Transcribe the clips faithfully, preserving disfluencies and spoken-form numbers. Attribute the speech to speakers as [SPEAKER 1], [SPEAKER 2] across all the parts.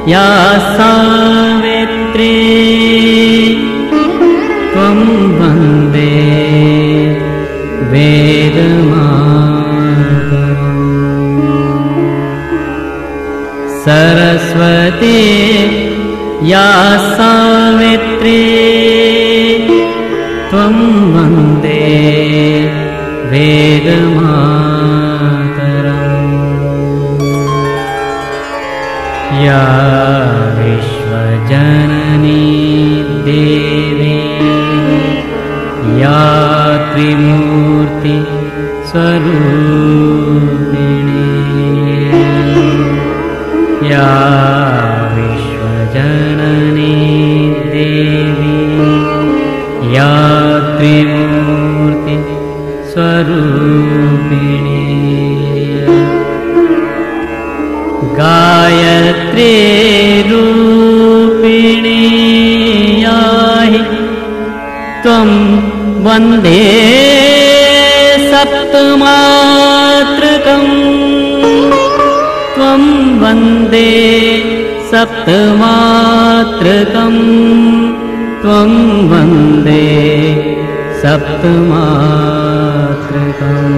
[SPEAKER 1] या सावित्री त्वं वन्दे वेदमातरम्। सरस्वती या सावित्री त्वं वन्दे वेदमातरम्। या विश्वजननी देवी या त्रिमूर्ति स्वरूपिणी या विश्वजननी देवी या त्रिमूर्ति स्वरूपिणी गायत्री रूपिणी याहि त्वं वन्दे सप्तमातृकम् त्वं वन्दे सप्तमातृकम् त्वं वन्दे सप्तमातृकम्।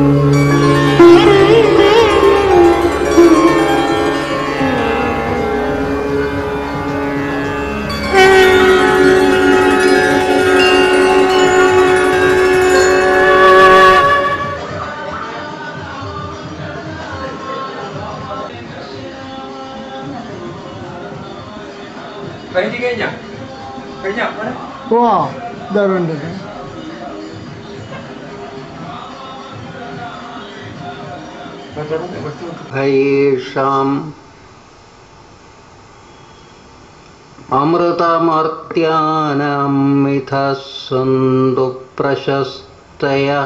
[SPEAKER 2] Wow, darun deh.
[SPEAKER 3] Haisham Amritamartyanam mithasandu prashastaya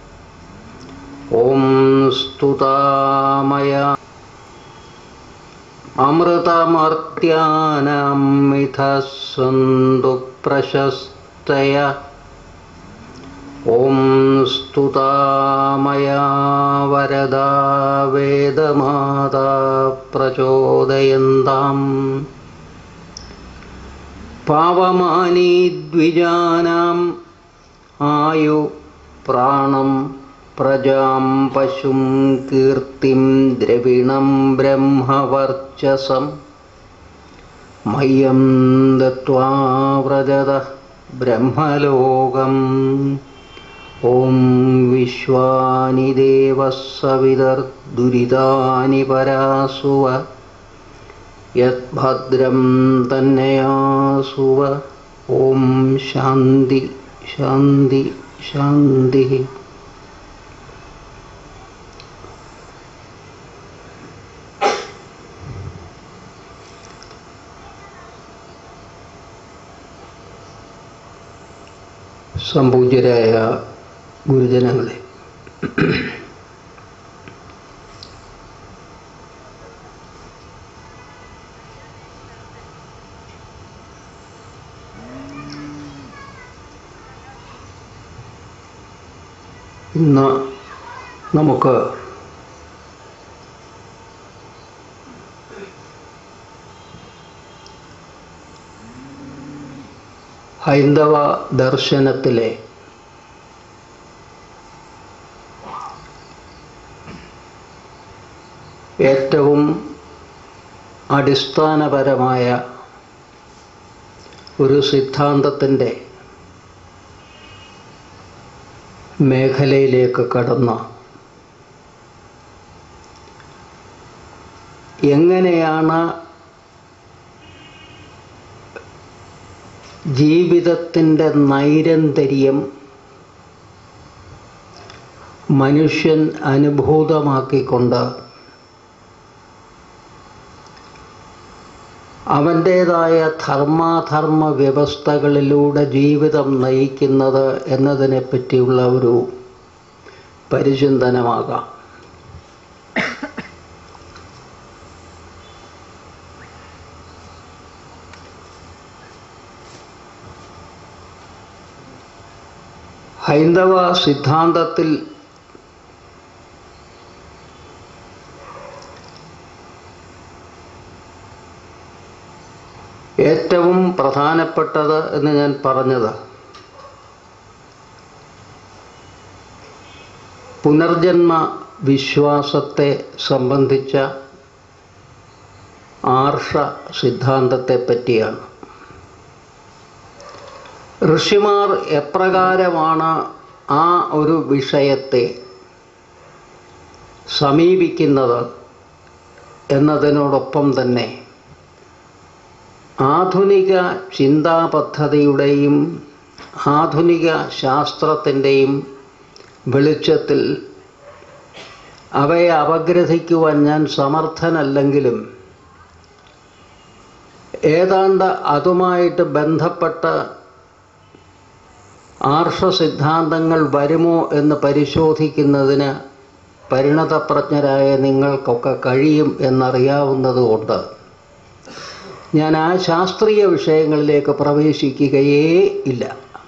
[SPEAKER 3] Om stutamaya Amritamartyanam mithasandu prashastaya Om stutamaya varada vedamata prachodayandam pavamani dvijanam ayu pranam prajam pashum kirtim dravinam brahmavarchasam mayam dattva vrajata brahmalogam Om Vishwani Devas Savidar Duridani Parasuva Yat Bhadram Tannayasuva Om Shanti Shanti Shanti. സംപൂജ്യരായ ഗുരുജനങ്ങളെ, ഇന്ന് നമുക്ക് ഹൈന്ദവ ദർശനത്തിലെ ഏറ്റവും അടിസ്ഥാനപരമായ ഒരു സിദ്ധാന്തത്തിൻ്റെ മേഖലയിലേക്ക് കടന്ന് എങ്ങനെയാണ് ജീവിതത്തിൻ്റെ നൈരന്തര്യം മനുഷ്യൻ അനുഭൂതമാക്കിക്കൊണ്ട് അവൻ്റേതായ ധർമാധർമ്മ വ്യവസ്ഥകളിലൂടെ ജീവിതം നയിക്കുന്നത് എന്നതിനെപ്പറ്റിയുള്ള ഒരു പരിചിന്തനമാകാം. ഹൈന്ദവ സിദ്ധാന്തത്തിൽ ഏറ്റവും പ്രധാനപ്പെട്ടത് എന്ന് ഞാൻ പറഞ്ഞത് പുനർജന്മ വിശ്വാസത്തെ സംബന്ധിച്ച ആർഷ സിദ്ധാന്തത്തെ പറ്റിയാണ്. ഋഷിമാർ എപ്രകാരമാണ് ആ ഒരു വിഷയത്തെ സമീപിക്കുന്നത് എന്നതിനോടൊപ്പം തന്നെ ആധുനിക ചിന്താപദ്ധതിയുടെയും ആധുനിക ശാസ്ത്രത്തിൻ്റെയും വെളിച്ചത്തിൽ അവയെ അപഗ്രഥിക്കുവാൻ ഞാൻ സമർത്ഥനല്ലെങ്കിലും ഏതാണ്ട് അതുമായിട്ട് ബന്ധപ്പെട്ട ആർഷ സിദ്ധാന്തങ്ങൾ വരുമോ എന്ന് പരിശോധിക്കുന്നതിന് പരിണതപ്രജ്ഞരായ നിങ്ങൾക്കൊക്കെ കഴിയും എന്നറിയാവുന്നതുകൊണ്ട് ഞാൻ ആ ശാസ്ത്രീയ വിഷയങ്ങളിലേക്ക് പ്രവേശിക്കുകയേ ഇല്ല.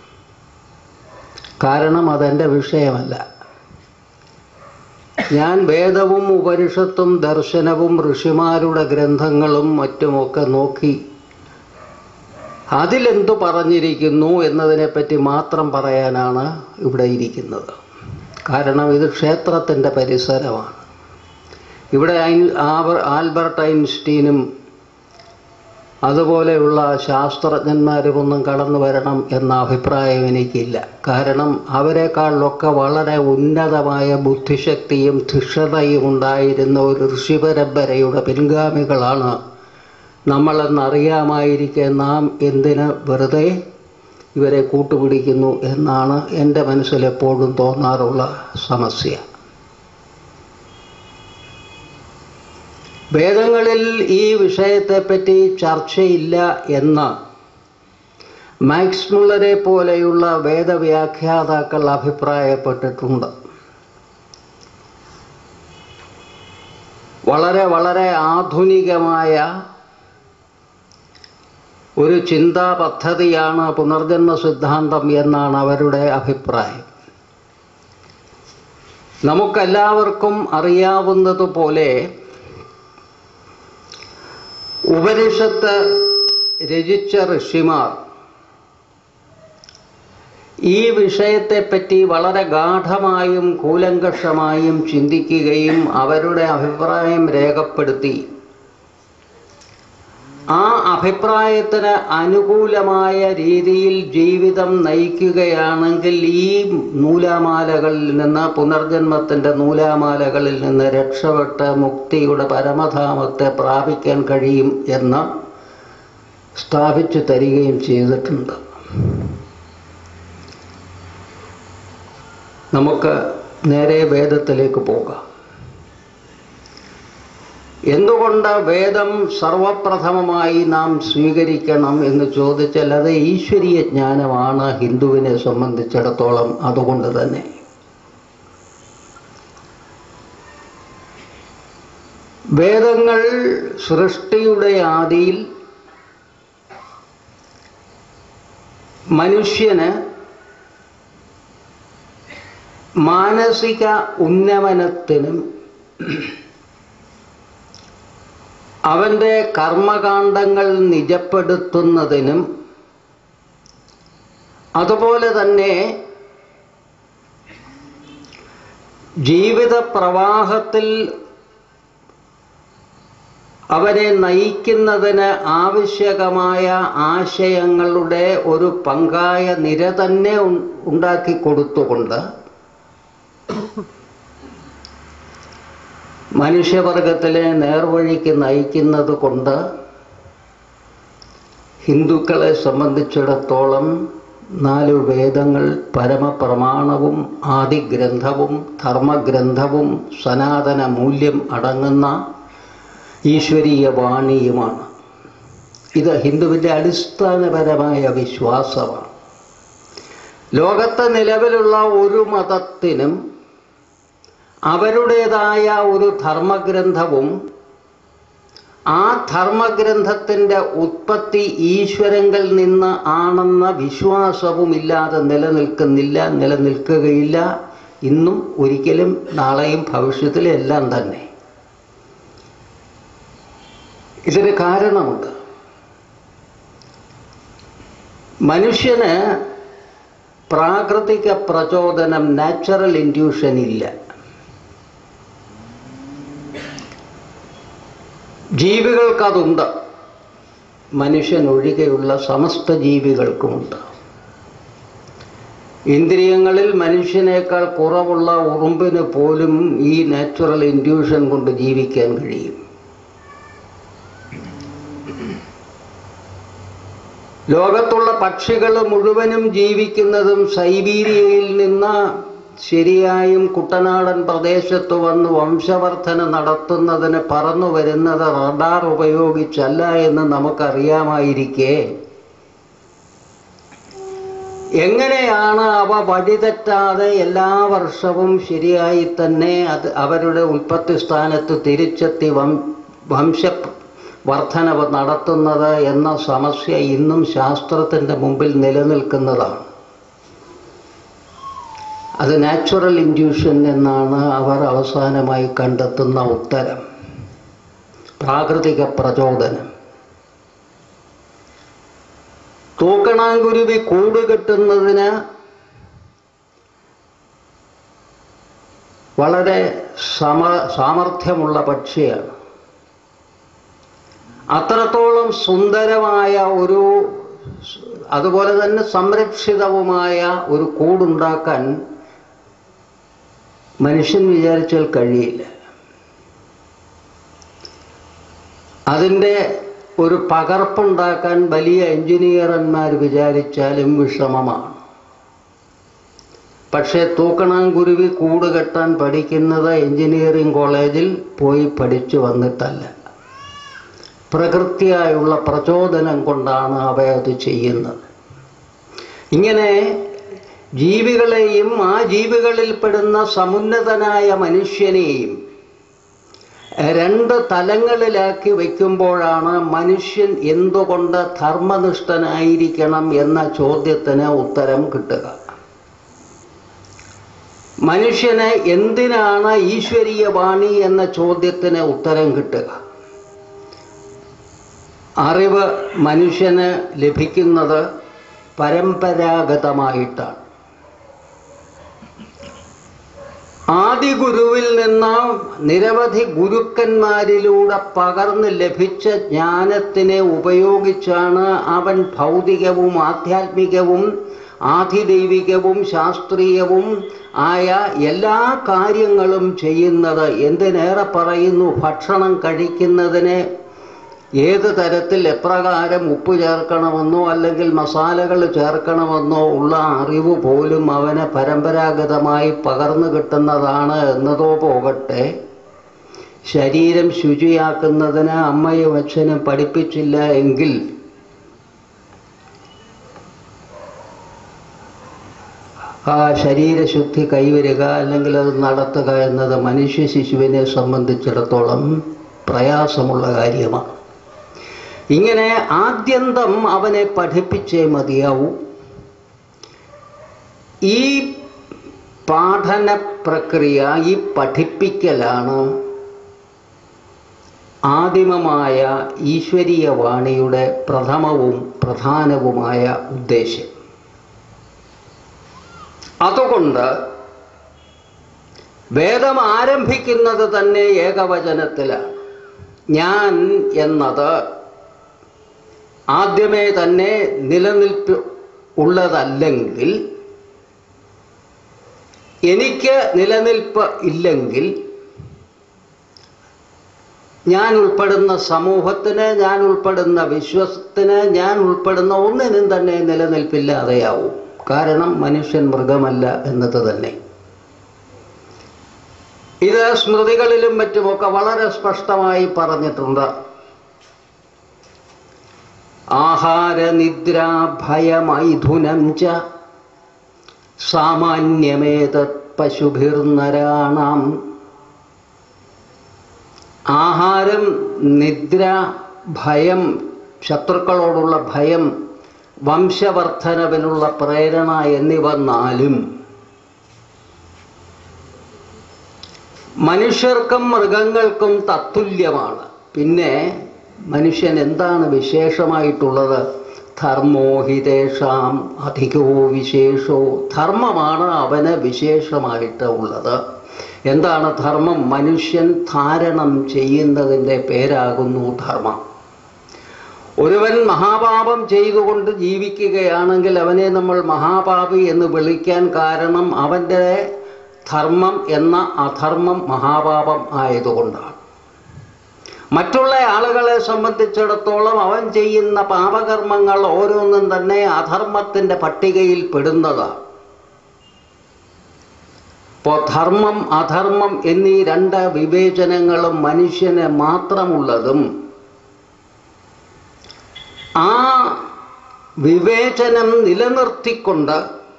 [SPEAKER 3] കാരണം അതെൻ്റെ വിഷയമല്ല. ഞാൻ വേദവും ഉപനിഷത്തും ദർശനവും ഋഷിമാരുടെ ഗ്രന്ഥങ്ങളും മറ്റുമൊക്കെ നോക്കി അതിലെന്തു പറഞ്ഞിരിക്കുന്നു എന്നതിനെപ്പറ്റി മാത്രം പറയാനാണ് ഇവിടെ ഇരിക്കുന്നത്. കാരണം ഇത് ക്ഷേത്രത്തിൻ്റെ പരിസരമാണ്. ഇവിടെ ആൽബർട്ട് ഐൻസ്റ്റീനും അതുപോലെയുള്ള ശാസ്ത്രജ്ഞന്മാരുമൊന്നും കടന്നു വരണം എന്ന അഭിപ്രായം എനിക്കില്ല. കാരണം അവരെക്കാളിലൊക്കെ വളരെ ഉന്നതമായ ബുദ്ധിശക്തിയും ധിഷതയും ഉണ്ടായിരുന്ന ഒരു ഋഷിപരമ്പരയുടെ പിൻഗാമികളാണ് നമ്മളെന്നറിയാമായിരിക്കെ നാം എന്തിന് വെറുതെ ഇവരെ കൂട്ടുപിടിക്കുന്നു എന്നാണ് എൻ്റെ മനസ്സിലെപ്പോഴും തോന്നാറുള്ള സമസ്യ. വേദങ്ങളിൽ ഈ വിഷയത്തെപ്പറ്റി ചർച്ചയില്ല എന്ന് മാക്സ് മുള്ളറെ പോലെയുള്ള വേദവ്യാഖ്യാതാക്കൾ അഭിപ്രായപ്പെട്ടിട്ടുണ്ട്. വളരെ വളരെ ആധുനികമായ ഒരു ചിന്താ പദ്ധതിയാണ് പുനർജന്മ സിദ്ധാന്തം എന്നാണ് അവരുടെ അഭിപ്രായം. നമുക്കെല്ലാവർക്കും അറിയാവുന്നതുപോലെ ഉപനിഷത്ത് രചിച്ച ഋഷിമാർ ഈ വിഷയത്തെപ്പറ്റി വളരെ ഗാഢമായും കൂലങ്കഷമായും ചിന്തിക്കുകയും അവരുടെ അഭിപ്രായം രേഖപ്പെടുത്തി ആ അഭിപ്രായത്തിന് അനുകൂലമായ രീതിയിൽ ജീവിതം നയിക്കുകയാണെങ്കിൽ ഈ നൂലാമാലകളിൽ നിന്ന്, പുനർജന്മത്തിൻ്റെ നൂലാമാലകളിൽ നിന്ന് രക്ഷപ്പെട്ട് മുക്തിയുടെ പരമധാമത്തെ പ്രാപിക്കാൻ കഴിയും എന്ന് സ്ഥാപിച്ചു തരികയും ചെയ്തിട്ടുണ്ട്. നമുക്ക് നേരെ വേദത്തിലേക്ക് പോകാം. എന്തുകൊണ്ട് വേദം സർവപ്രഥമമായി നാം സ്വീകരിക്കണം എന്ന് ചോദിച്ചാൽ അത് ഈശ്വരീയ ജ്ഞാനമാണ് ഹിന്ദുവിനെ സംബന്ധിച്ചിടത്തോളം. അതുകൊണ്ട് തന്നെ വേദങ്ങൾ സൃഷ്ടിയുടെ ആദിയിൽ മനുഷ്യന് മാനസിക ഉന്നമനത്തിനും അവൻ്റെ കർമ്മകാണ്ഡങ്ങൾ നിജപ്പെടുത്തുന്നതിനും അതുപോലെ തന്നെ ജീവിത പ്രവാഹത്തിൽ അവരെ നയിക്കുന്നതിന് ആവശ്യകമായ ആശയങ്ങളുടെ ഒരു പങ്കായ നിര തന്നെ ഉണ്ടാക്കി കൊടുത്തുകൊണ്ട് മനുഷ്യവർഗത്തിലെ നേർവഴിക്ക് നയിക്കുന്നത് കൊണ്ട് ഹിന്ദുക്കളെ സംബന്ധിച്ചിടത്തോളം നാല് വേദങ്ങൾ പരമപ്രമാണവും ആദിഗ്രന്ഥവും ധർമ്മഗ്രന്ഥവും സനാതന മൂല്യം അടങ്ങുന്ന ഈശ്വരീയ വാണിയുമാണ്. ഇത് ഹിന്ദുവിൻ്റെ അടിസ്ഥാനപരമായ വിശ്വാസമാണ്. ലോകത്ത് നിലവിലുള്ള ഒരു മതത്തിനും അവരുടേതായ ഒരു ധർമ്മഗ്രന്ഥവും ആ ധർമ്മഗ്രന്ഥത്തിൻ്റെ ഉത്പത്തി ഈശ്വരങ്ങളിൽ നിന്ന് ആണെന്ന വിശ്വാസവുമില്ലാതെ നിലനിൽക്കുന്നില്ല, നിലനിൽക്കുകയില്ല. ഇന്നും ഒരിക്കലും നാളെയും ഭവിഷ്യത്തിലും എല്ലാം തന്നെ. ഇതിന് കാരണമുണ്ട്. മനുഷ്യന് പ്രാകൃതിക പ്രചോദനം, നാച്ചുറൽ ഇൻഡ്യൂഷൻ ഇല്ല. ജീവികൾക്കതുണ്ട്. മനുഷ്യനൊഴികെയുള്ള സമസ്ത ജീവികൾക്കുമുണ്ട്. ഇന്ദ്രിയങ്ങളിൽ മനുഷ്യനേക്കാൾ കുറവുള്ള ഉറുമ്പിന് പോലും ഈ നാച്ചുറൽ ഇൻഡ്യൂഷൻ കൊണ്ട് ജീവിക്കാൻ കഴിയും. ലോകത്തുള്ള പക്ഷികൾ മുഴുവനും ജീവിക്കുന്നതും സൈബീരിയയിൽ നിന്ന് ശരിയായും കുട്ടനാടൻ പ്രദേശത്ത് വന്ന് വംശവർധന നടത്തുന്നതിന് പറന്നു വരുന്നത് റഡാർ ഉപയോഗിച്ചല്ല എന്ന് നമുക്കറിയാമായിരിക്കെ എങ്ങനെയാണ് അവ വഴിതെറ്റാതെ എല്ലാ വർഷവും ശരിയായി തന്നെ അത് അവരുടെ ഉൽപ്പത്തി സ്ഥാനത്ത് തിരിച്ചെത്തി വംശ വർധനവ് നടത്തുന്നത് എന്ന സമസ്യ ഇന്നും ശാസ്ത്രത്തിൻ്റെ മുമ്പിൽ നിലനിൽക്കുന്നതാണ്. അത് നാച്ചുറൽ ഇൻഡ്യൂഷൻ എന്നാണ് അവർ അവസാനമായി കണ്ടെത്തുന്ന ഉത്തരം. പ്രാകൃതിക പ്രചോദനം. തൂക്കണാങ്കുരുവി കൂട് കെട്ടുന്നതിന് വളരെ സമ സാമർഥ്യമുള്ള പക്ഷിയാണ്. അത്രത്തോളം സുന്ദരമായ ഒരു, അതുപോലെ തന്നെ സംരക്ഷിതവുമായ ഒരു കൂടുണ്ടാക്കാൻ മനുഷ്യൻ വിചാരിച്ചാൽ കഴിയില്ല. അതിൻ്റെ ഒരു പകർപ്പുണ്ടാക്കാൻ വലിയ എഞ്ചിനീയർമാർ വിചാരിച്ചാലും വിഷമമാണ്. പക്ഷേ തൂക്കണാങ്കുരുവി കൂട് കെട്ടാൻ പഠിക്കുന്നത് എഞ്ചിനീയറിംഗ് കോളേജിൽ പോയി പഠിച്ചു വന്നിട്ടല്ല. പ്രകൃതിയായുള്ള പ്രചോദനം കൊണ്ടാണ് അവ അത് ചെയ്യുന്നത്. ഇങ്ങനെ ജീവികളെയും ആ ജീവികളിൽപ്പെടുന്ന സമുന്നതനായ മനുഷ്യനെയും രണ്ട് തലങ്ങളിലാക്കി വയ്ക്കുമ്പോഴാണ് മനുഷ്യൻ എന്തുകൊണ്ട് ധർമ്മനിഷ്ഠനായിരിക്കണം എന്ന ചോദ്യത്തിന് ഉത്തരം കിട്ടുക. മനുഷ്യന് എന്തിനാണ് ഈശ്വരീയ വാണി എന്ന ചോദ്യത്തിന് ഉത്തരം കിട്ടുക. അറിവ് മനുഷ്യന് ലഭിക്കുന്നത് പരമ്പരാഗതമായിട്ടാണ്. ആദി ഗുരുവിൽ നിന്ന് നിരവധി ഗുരുക്കന്മാരിലൂടെ പകർന്ന് ലഭിച്ച ജ്ഞാനത്തിനെ ഉപയോഗിച്ചാണ് അവൻ ഭൗതികവും ആധ്യാത്മികവും ആധിദൈവികവും ശാസ്ത്രീയവും ആയ എല്ലാ കാര്യങ്ങളും ചെയ്യുന്നത്. എന്തിനേറെ പറയുന്നു, ഭക്ഷണം കഴിക്കുന്നതിനെ ഏത് തരത്തിൽ എപ്രകാരം ഉപ്പ് ചേർക്കണമെന്നോ അല്ലെങ്കിൽ മസാലകൾ ചേർക്കണമെന്നോ ഉള്ള അറിവ് പോലും അവന് പരമ്പരാഗതമായി പകർന്നു കിട്ടുന്നതാണ് എന്നതോ പോകട്ടെ, ശരീരം ശുചിയാക്കുന്നതിന് അമ്മയും അച്ഛനും പഠിപ്പിച്ചില്ല എങ്കിൽ ആ ശരീരശുദ്ധി കൈവരിക അല്ലെങ്കിൽ അത് നടത്തുക എന്നത് മനുഷ്യ ശിശുവിനെ സംബന്ധിച്ചിടത്തോളം പ്രയാസമുള്ള കാര്യമാണ്. ഇങ്ങനെ ആദ്യന്തം അവനെ പഠിപ്പിച്ചേ മതിയാവൂ. ഈ പഠന പ്രക്രിയ, ഈ പഠിപ്പിക്കലാണ് ആദിമമായ ഈശ്വരീയ വാണിയുടെ പ്രഥമവും പ്രധാനവുമായ ഉദ്ദേശ്യം. അതുകൊണ്ട് വേദം ആരംഭിക്കുന്നത് തന്നെ ഏകവചനത്തിലാണ്. ഞാൻ എന്നത് ആദ്യമേ തന്നെ നിലനിൽപ്പ് ഉള്ളതല്ലെങ്കിൽ, എനിക്ക് നിലനിൽപ്പ് ഇല്ലെങ്കിൽ ഞാൻ ഉൾപ്പെടുന്ന സമൂഹത്തിന്, ഞാൻ ഉൾപ്പെടുന്ന വിശ്വത്തിന്, ഞാൻ ഉൾപ്പെടുന്ന ഒന്നിനും തന്നെ നിലനിൽപ്പില്ലാതെയാവും. കാരണം മനുഷ്യൻ മൃഗമല്ല എന്നത് തന്നെ. ഇത് സ്മൃതികളിലും മറ്റുമൊക്കെ വളരെ സ്പഷ്ടമായി പറഞ്ഞിട്ടുണ്ട്. ആഹാര നിദ്ര ഭയമൈഥുനം ച സാമാന്യമേതത് പശുഭിർനരാണാം. ആഹാരം, നിദ്ര, ഭയം, ശത്രുക്കളോടുള്ള ഭയം, വംശവർദ്ധനവിനുള്ള പ്രേരണ എന്നിവ നാലും മനുഷ്യർക്കും മൃഗങ്ങൾക്കും തത്തുല്യമാണ്. പിന്നെ മനുഷ്യൻ എന്താണ് വിശേഷമായിട്ടുള്ളത്? ധർമ്മോ ഹിതേഷാം അധികോ വിശേഷോ. ധർമ്മമാണ് അവന് വിശേഷമായിട്ട് ഉള്ളത്. എന്താണ് ധർമ്മം? മനുഷ്യൻ ധാരണം ചെയ്യുന്നതിൻ്റെ പേരാകുന്നു ധർമ്മം. ഒരുവൻ മഹാപാപം ചെയ്തുകൊണ്ട് ജീവിക്കുകയാണെങ്കിൽ അവനെ നമ്മൾ മഹാപാപി എന്ന് വിളിക്കാൻ കാരണം അവൻ്റെ ധർമ്മം എന്ന അധർമ്മം മഹാപാപം ആയതുകൊണ്ടാണ്. മറ്റുള്ള ആളുകളെ സംബന്ധിച്ചിടത്തോളം അവൻ ചെയ്യുന്ന പാപകർമ്മങ്ങൾ ഓരോന്നും തന്നെ അധർമ്മത്തിൻ്റെ പട്ടികയിൽ പെടുന്നതാണ്. അപ്പോൾ ധർമ്മം അധർമ്മം എന്നീ രണ്ട് വിവേചനങ്ങളും മനുഷ്യന് മാത്രമുള്ളതും ആ വിവേചനം നിലനിർത്തിക്കൊണ്ട്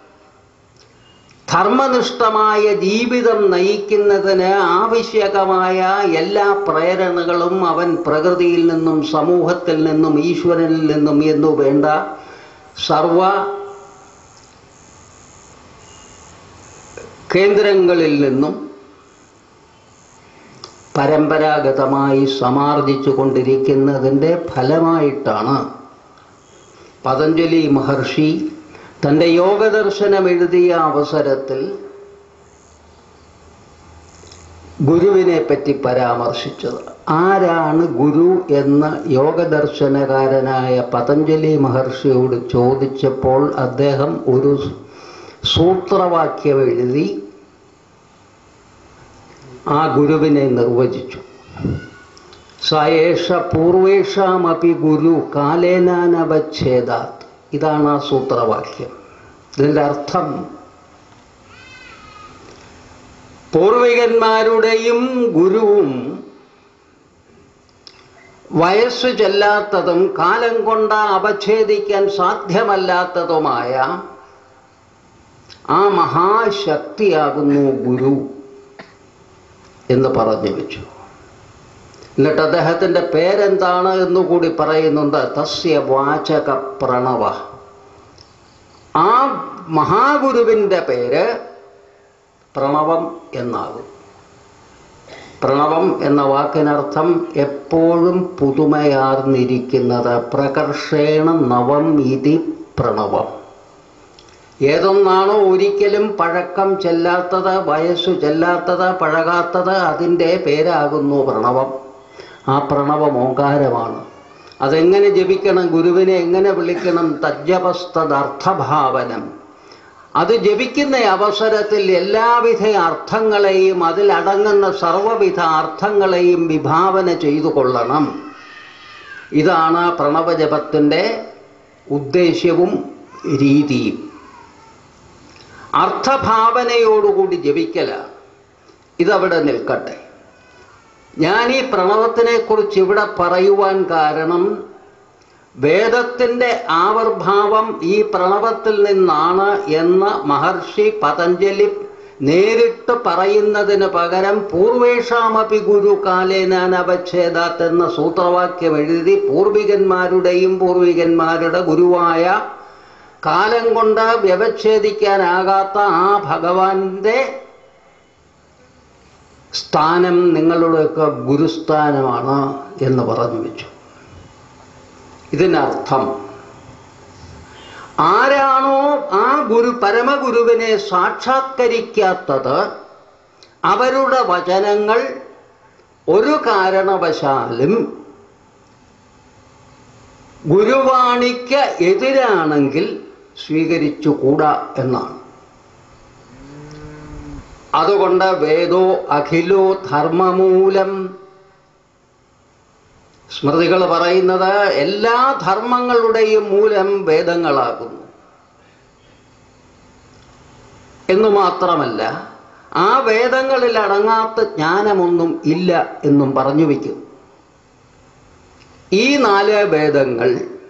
[SPEAKER 3] ധർമ്മനിഷ്ഠമായ ജീവിതം നയിക്കുന്നതിന് ആവശ്യകമായ എല്ലാ പ്രേരണകളും അവൻ പ്രകൃതിയിൽ നിന്നും സമൂഹത്തിൽ നിന്നും ഈശ്വരനിൽ നിന്നും എന്നു വേണ്ട സർവ കേന്ദ്രങ്ങളിൽ നിന്നും പരമ്പരാഗതമായി സമാർജിച്ചു കൊണ്ടിരിക്കുന്നതിൻ്റെ ഫലമായിട്ടാണ് പതഞ്ജലി മഹർഷി തൻ്റെ യോഗദർശനം എഴുതിയ അവസരത്തിൽ ഗുരുവിനെ പറ്റി പരാമർശിച്ചത്. ആരാണ് ഗുരു എന്ന് യോഗദർശനകാരനായ പതഞ്ജലി മഹർഷിയോട് ചോദിച്ചപ്പോൾ അദ്ദേഹം ഒരു സൂത്രവാക്യം എഴുതി ആ ഗുരുവിനെ നിർവചിച്ചു. സയേഷ പൂർവേഷാമപി ഗുരു കാലേനാനവച്ഛേദാത്. ഇതാണ് ആ സൂത്രവാക്യം. ഇതിൻ്റെ അർത്ഥം പൂർവികന്മാരുടെയും ഗുരുവും വയസ്സു ചെല്ലാത്തതും കാലം കൊണ്ട് അപച്ഛേദിക്കാൻ സാധ്യമല്ലാത്തതുമായ ആ മഹാശക്തിയാകുന്നു ഗുരു എന്ന് പറഞ്ഞു വെച്ചു. എന്നിട്ട് അദ്ദേഹത്തിൻ്റെ പേരെന്താണ് എന്നുകൂടി പറയുന്നുണ്ട്. തസ്യ വാചക പ്രണവ. ആ മഹാഗുരുവിൻ്റെ പേര് പ്രണവം എന്നാകും. പ്രണവം എന്ന വാക്കിനർത്ഥം എപ്പോഴും പുതുമയാർന്നിരിക്കുന്നത്. പ്രകർഷേണ നവം ഇതി പ്രണവം. ഏതൊന്നാണോ ഒരിക്കലും പഴക്കം ചെല്ലാത്തത്, വയസ്സു ചെല്ലാത്തത്, പഴകാത്തത്, അതിൻ്റെ പേരാകുന്നു പ്രണവം. ആ പ്രണവം ഓങ്കാരമാണ്. അതെങ്ങനെ ജപിക്കണം? ഗുരുവിനെ എങ്ങനെ വിളിക്കണം? തജ്ജപസ്തദർത്ഥഭാവനം. അത് ജപിക്കുന്ന അവസരത്തിൽ എല്ലാവിധ അർത്ഥങ്ങളെയും അതിലടങ്ങുന്ന സർവവിധ അർത്ഥങ്ങളെയും വിഭാവന ചെയ്തു കൊള്ളണം. ഇതാണ് പ്രണവജപത്തിൻ്റെ ഉദ്ദേശ്യവും രീതിയും. അർത്ഥഭാവനയോടുകൂടി ജപിക്കലാണ്. ഇതവിടെ നിൽക്കട്ടെ. ഞാൻ ഈ പ്രണവത്തിനെക്കുറിച്ച് ഇവിടെ പറയുവാൻ കാരണം വേദത്തിൻ്റെ ആവിർഭാവം ഈ പ്രണവത്തിൽ നിന്നാണ് എന്ന് മഹർഷി പതഞ്ജലി നേരിട്ട് പറയുന്നതിന് പകരം പൂർവേഷാമപി ഗുരു കാലേനാനവച്ഛേദാത് എന്ന സൂത്രവാക്യം എഴുതി പൂർവികന്മാരുടെയും പൂർവികന്മാരുടെ ഗുരുവായ കാലം കൊണ്ട് വ്യവച്ഛേദിക്കാനാകാത്ത ആ ഭഗവാന്റെ സ്ഥാനം നിങ്ങളുടെയൊക്കെ ഗുരുസ്ഥാനമാണ് എന്ന് പറഞ്ഞു വെച്ചു. ഇതിനർത്ഥം ആരാണോ ആ ഗുരു പരമഗുരുവിനെ സാക്ഷാത്കരിക്കാത്തത് അവരുടെ വചനങ്ങൾ ഒരു കാരണവശാലും ഗുരുവാണിക്ക് എതിരാണെങ്കിൽ സ്വീകരിച്ചുകൂടാ എന്നാണ്. അതുകൊണ്ട് വേദോ അഖിലോ ധർമ്മമൂലം. സ്മൃതികൾ പറയുന്നത് എല്ലാ ധർമ്മങ്ങളുടെയും മൂലം വേദങ്ങളാകുന്നു എന്നു മാത്രമല്ല ആ വേദങ്ങളിൽ അടങ്ങാത്ത ജ്ഞാനമൊന്നും ഇല്ല എന്നും പറഞ്ഞു വയ്ക്കും. ഈ നാല് വേദങ്ങൾ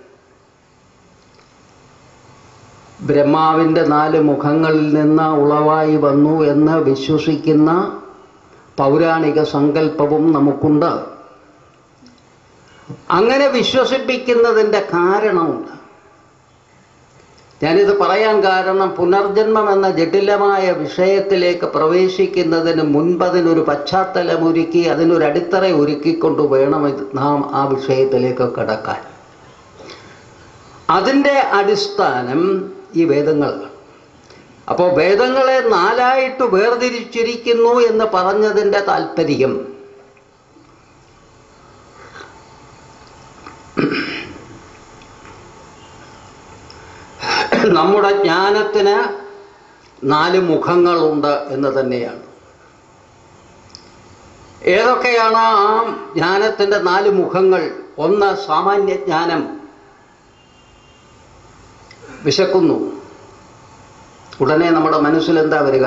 [SPEAKER 3] ബ്രഹ്മാവിൻ്റെ നാല് മുഖങ്ങളിൽ നിന്ന് ഉളവായി വന്നു എന്ന് വിശ്വസിക്കുന്ന പൗരാണിക സങ്കല്പവും നമുക്കുണ്ട്. അങ്ങനെ വിശ്വസിപ്പിക്കുന്നതിൻ്റെ കാരണമുണ്ട്. ഞാനിത് പറയാൻ കാരണം പുനർജന്മം എന്ന ജടിലമായ വിഷയത്തിലേക്ക് പ്രവേശിക്കുന്നതിന് മുൻപ് അതിനൊരു പശ്ചാത്തലമൊരുക്കി അതിനൊരു അടിത്തറ ഒരുക്കിക്കൊണ്ട് വേണം നാം ആ വിഷയത്തിലേക്ക് കടക്കാൻ. അതിൻ്റെ അടിസ്ഥാനം ഈ വേദങ്ങളാണ്. അപ്പോൾ വേദങ്ങളെ നാലായിട്ട് വേർതിരിച്ചിരിക്കുന്നു എന്ന് പറഞ്ഞതിൻ്റെ താല്പര്യം നമ്മുടെ ജ്ഞാനത്തിന് നാല് മുഖങ്ങളുണ്ട് എന്ന് തന്നെയാണ്. ഏതൊക്കെയാണ് ആ ജ്ഞാനത്തിൻ്റെ നാല് മുഖങ്ങൾ? ഒന്ന്, സാമാന്യ ജ്ഞാനം. വിശക്കുന്നു, ഉടനെ നമ്മുടെ മനസ്സിലെന്താ വരിക?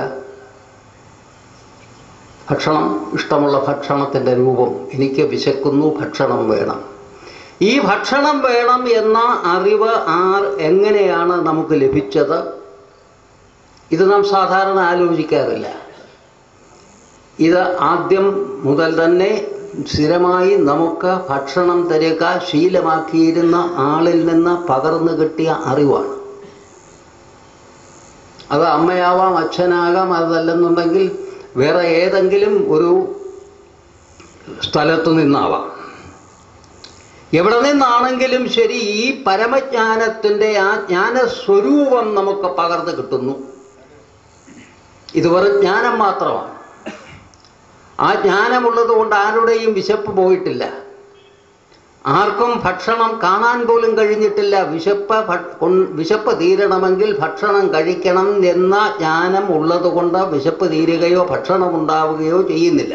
[SPEAKER 3] ഭക്ഷണം, ഇഷ്ടമുള്ള ഭക്ഷണത്തിൻ്റെ രൂപം. എനിക്ക് വിശക്കുന്നു, ഭക്ഷണം വേണം. ഈ ഭക്ഷണം വേണം എന്ന അറിവ് ആർ എങ്ങനെയാണ് നമുക്ക് ലഭിച്ചത്? ഇത് നാം സാധാരണ ആലോചിക്കാറില്ല. ഇത് ആദ്യം മുതൽ തന്നെ സ്ഥിരമായി നമുക്ക് ഭക്ഷണം തരിക ശീലമാക്കിയിരുന്ന ആളിൽ നിന്ന് പകർന്നു കിട്ടിയ അറിവാണ്. അത് അമ്മയാവാം, അച്ഛനാകാം, അതല്ലെന്നുണ്ടെങ്കിൽ വേറെ ഏതെങ്കിലും ഒരു സ്ഥലത്തു നിന്നാവാം. എവിടെ നിന്നാണെങ്കിലും ശരി, ഈ പരമജ്ഞാനത്തിൻ്റെ ആ ജ്ഞാനസ്വരൂപം നമുക്ക് പകർന്നു കിട്ടുന്നു. ഇത് വെറും ജ്ഞാനം മാത്രമാണ്. ആ ജ്ഞാനമുള്ളത് കൊണ്ട് ആരുടെയും വിശപ്പ് പോയിട്ടില്ല. ആർക്കും ഭക്ഷണം കാണാൻ പോലും കഴിഞ്ഞിട്ടില്ല. വിശപ്പ് വിശപ്പ് തീരണമെങ്കിൽ ഭക്ഷണം കഴിക്കണം എന്ന ജ്ഞാനം ഉള്ളത് കൊണ്ട് വിശപ്പ് തീരുകയോ ഭക്ഷണം ഉണ്ടാവുകയോ ചെയ്യുന്നില്ല.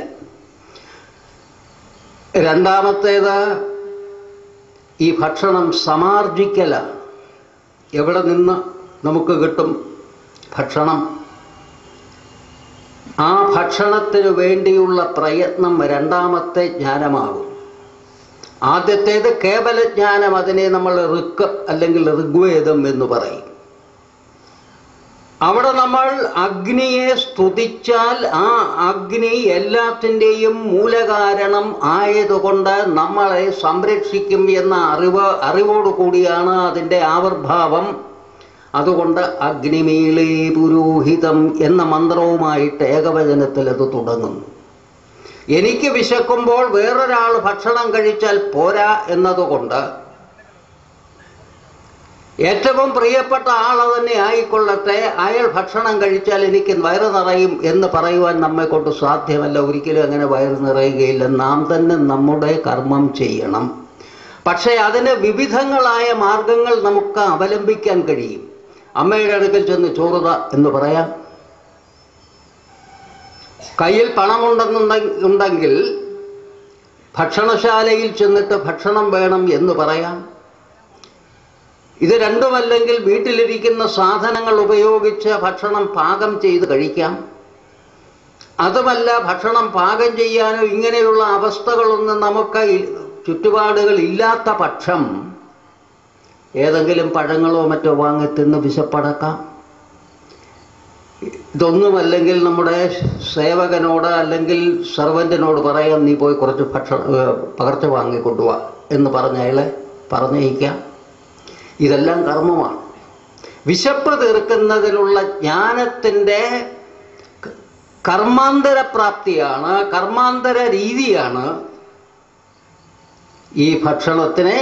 [SPEAKER 3] രണ്ടാമത്തേത്, ഈ ഭക്ഷണം സമാർജിക്കലാണ്. എവിടെ നിന്ന് നമുക്ക് കിട്ടും ഭക്ഷണം? ആ ഭക്ഷണത്തിന് വേണ്ടിയുള്ള പ്രയത്നം രണ്ടാമത്തെ ജ്ഞാനമാകും. ആദ്യത്തേത് കേവലജ്ഞാനം. അതിനെ നമ്മൾ ഋക്ക് അല്ലെങ്കിൽ ഋഗ്വേദം എന്ന് പറയും. അവിടെ നമ്മൾ അഗ്നിയെ സ്തുതിച്ചാൽ ആ അഗ്നി എല്ലാത്തിൻ്റെയും മൂലകാരണം ആയതുകൊണ്ട് നമ്മളെ സംരക്ഷിക്കും എന്ന അറിവ് അറിവോടുകൂടിയാണ് അതിൻ്റെ ആവിർഭാവം. അതുകൊണ്ട് അഗ്നിമീളേ പുരോഹിതം എന്ന മന്ത്രവുമായിട്ട് ഏകവചനത്തിൽ അത് തുടങ്ങുന്നു. എനിക്ക് വിശക്കുമ്പോൾ വേറൊരാൾ ഭക്ഷണം കഴിച്ചാൽ പോരാ എന്നതുകൊണ്ട് ഏറ്റവും പ്രിയപ്പെട്ട ആളെ തന്നെ ആയിക്കൊള്ളട്ടെ, അയാൾ ഭക്ഷണം കഴിച്ചാൽ എനിക്ക് വയറ് നിറയും എന്ന് പറയുവാൻ നമ്മെ കൊണ്ട് സാധ്യമല്ല. ഒരിക്കലും അങ്ങനെ വയറ് നിറയുകയില്ല. നാം തന്നെ നമ്മുടെ കർമ്മം ചെയ്യണം. പക്ഷേ അതിന് വിവിധങ്ങളായ മാർഗങ്ങൾ നമുക്ക് അവലംബിക്കാൻ കഴിയും. അമ്മയുടെ അടുക്കൽ ചെന്ന് ചോറുത എന്ന് പറയാം. കയ്യിൽ പണമുണ്ടെന്നുണ്ടെങ്കിൽ ഭക്ഷണശാലയിൽ ചെന്നിട്ട് ഭക്ഷണം വേണം എന്ന് പറയാം. ഇത് രണ്ടുമല്ലെങ്കിൽ വീട്ടിലിരിക്കുന്ന സാധനങ്ങൾ ഉപയോഗിച്ച് ഭക്ഷണം പാകം ചെയ്ത് കഴിക്കാം. അതുമല്ല, ഭക്ഷണം പാകം ചെയ്യാനോ ഇങ്ങനെയുള്ള അവസ്ഥകളൊന്നും നമുക്ക് ചുറ്റുപാടുകൾ ഇല്ലാത്ത പക്ഷം ഏതെങ്കിലും പഴങ്ങളോ മറ്റോ വാങ്ങി തിന്ന് വിശപ്പടക്കാം. ഇതൊന്നുമല്ലെങ്കിൽ നമ്മുടെ സേവകനോട് അല്ലെങ്കിൽ സർവൻറ്റിനോട് പറയാം, നീ പോയി കുറച്ച് ഭക്ഷണം പകർച്ച വാങ്ങിക്കൊണ്ടുപോവാ എന്ന് പറഞ്ഞ് അയാളെ പറഞ്ഞയക്കാം. ഇതെല്ലാം കർമ്മമാണ്. വിശപ്പ് തീർക്കുന്നതിനുള്ള ജ്ഞാനത്തിൻ്റെ കർമാന്തര പ്രാപ്തിയാണ്, കർമാന്തര രീതിയാണ് ഈ ഭക്ഷണത്തിനെ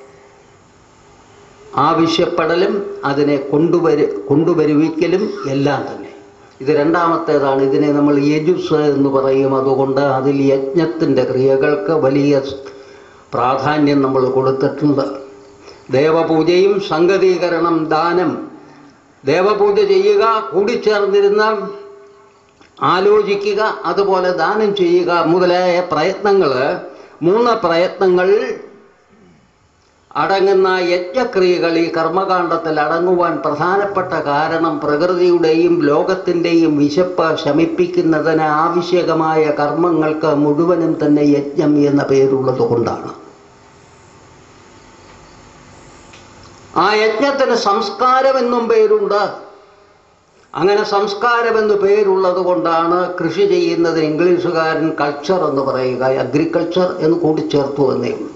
[SPEAKER 3] ആവശ്യപ്പെടലും അതിനെ കൊണ്ടുവരു കൊണ്ടുവരുവിക്കലും എല്ലാം തന്നെ. ഇത് രണ്ടാമത്തേതാണ്. ഇതിനെ നമ്മൾ യജുസ് എന്ന് പറയും. അതുകൊണ്ട് അതിൽ യജ്ഞത്തിൻ്റെ ക്രിയകൾക്ക് വലിയ പ്രാധാന്യം നമ്മൾ കൊടുത്തിട്ടുണ്ട്. ദേവപൂജയും സംഗതീകരണം, ദാനം, ദേവപൂജ ചെയ്യുക, കൂടിച്ചേർന്നിരുന്ന ആലോചിക്കുക, അതുപോലെ ദാനം ചെയ്യുക മുതലായ പ്രയത്നങ്ങൾ, മൂന്ന് പ്രയത്നങ്ങൾ അടങ്ങുന്ന യജ്ഞക്രിയകൾ ഈ കർമ്മകാണ്ഡത്തിൽ അടങ്ങുവാൻ പ്രധാനപ്പെട്ട കാരണം പ്രകൃതിയുടെയും ലോകത്തിൻ്റെയും വിശപ്പ് ശമിപ്പിക്കുന്നതിന് ആവശ്യകമായ കർമ്മങ്ങൾക്ക് മുഴുവനും തന്നെ യജ്ഞം എന്ന പേരുള്ളത് കൊണ്ടാണ്. ആ യജ്ഞത്തിന് സംസ്കാരമെന്നും പേരുണ്ട്. അങ്ങനെ സംസ്കാരമെന്ന് പേരുള്ളത് കൊണ്ടാണ് കൃഷി ചെയ്യുന്നത് ഇംഗ്ലീഷുകാരൻ കൾച്ചർ എന്ന് പറയുക, അഗ്രികൾച്ചർ എന്ന് കൂട്ടിച്ചേർത്തു എന്നേ ഉള്ളൂ.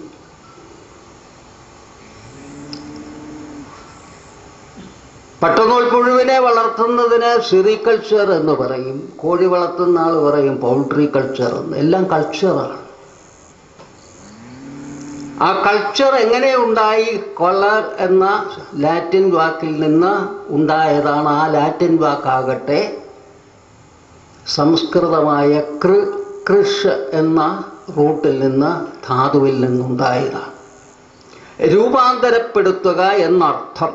[SPEAKER 3] പട്ടുനൂൽ പുഴുവിനെ വളർത്തുന്നതിന് സെറികൾച്ചർ എന്ന് പറയും. കോഴി വളർത്തുന്ന ആൾ പറയും പൗൾട്രി കൾച്ചർ എന്ന്. എല്ലാം കൾച്ചറാണ്. ആ കൾച്ചർ എങ്ങനെ ഉണ്ടായി? കൊളർ എന്ന ലാറ്റിൻ വാക്കിൽ നിന്ന് ഉണ്ടായതാണ്. ആ ലാറ്റിൻ വാക്കാകട്ടെ സംസ്കൃതമായ കൃ കൃഷ് എന്ന റൂട്ടിൽ നിന്ന് ധാതുവിൽ നിന്നുണ്ടായതാണ്. രൂപാന്തരപ്പെടുത്തുക എന്നർത്ഥം.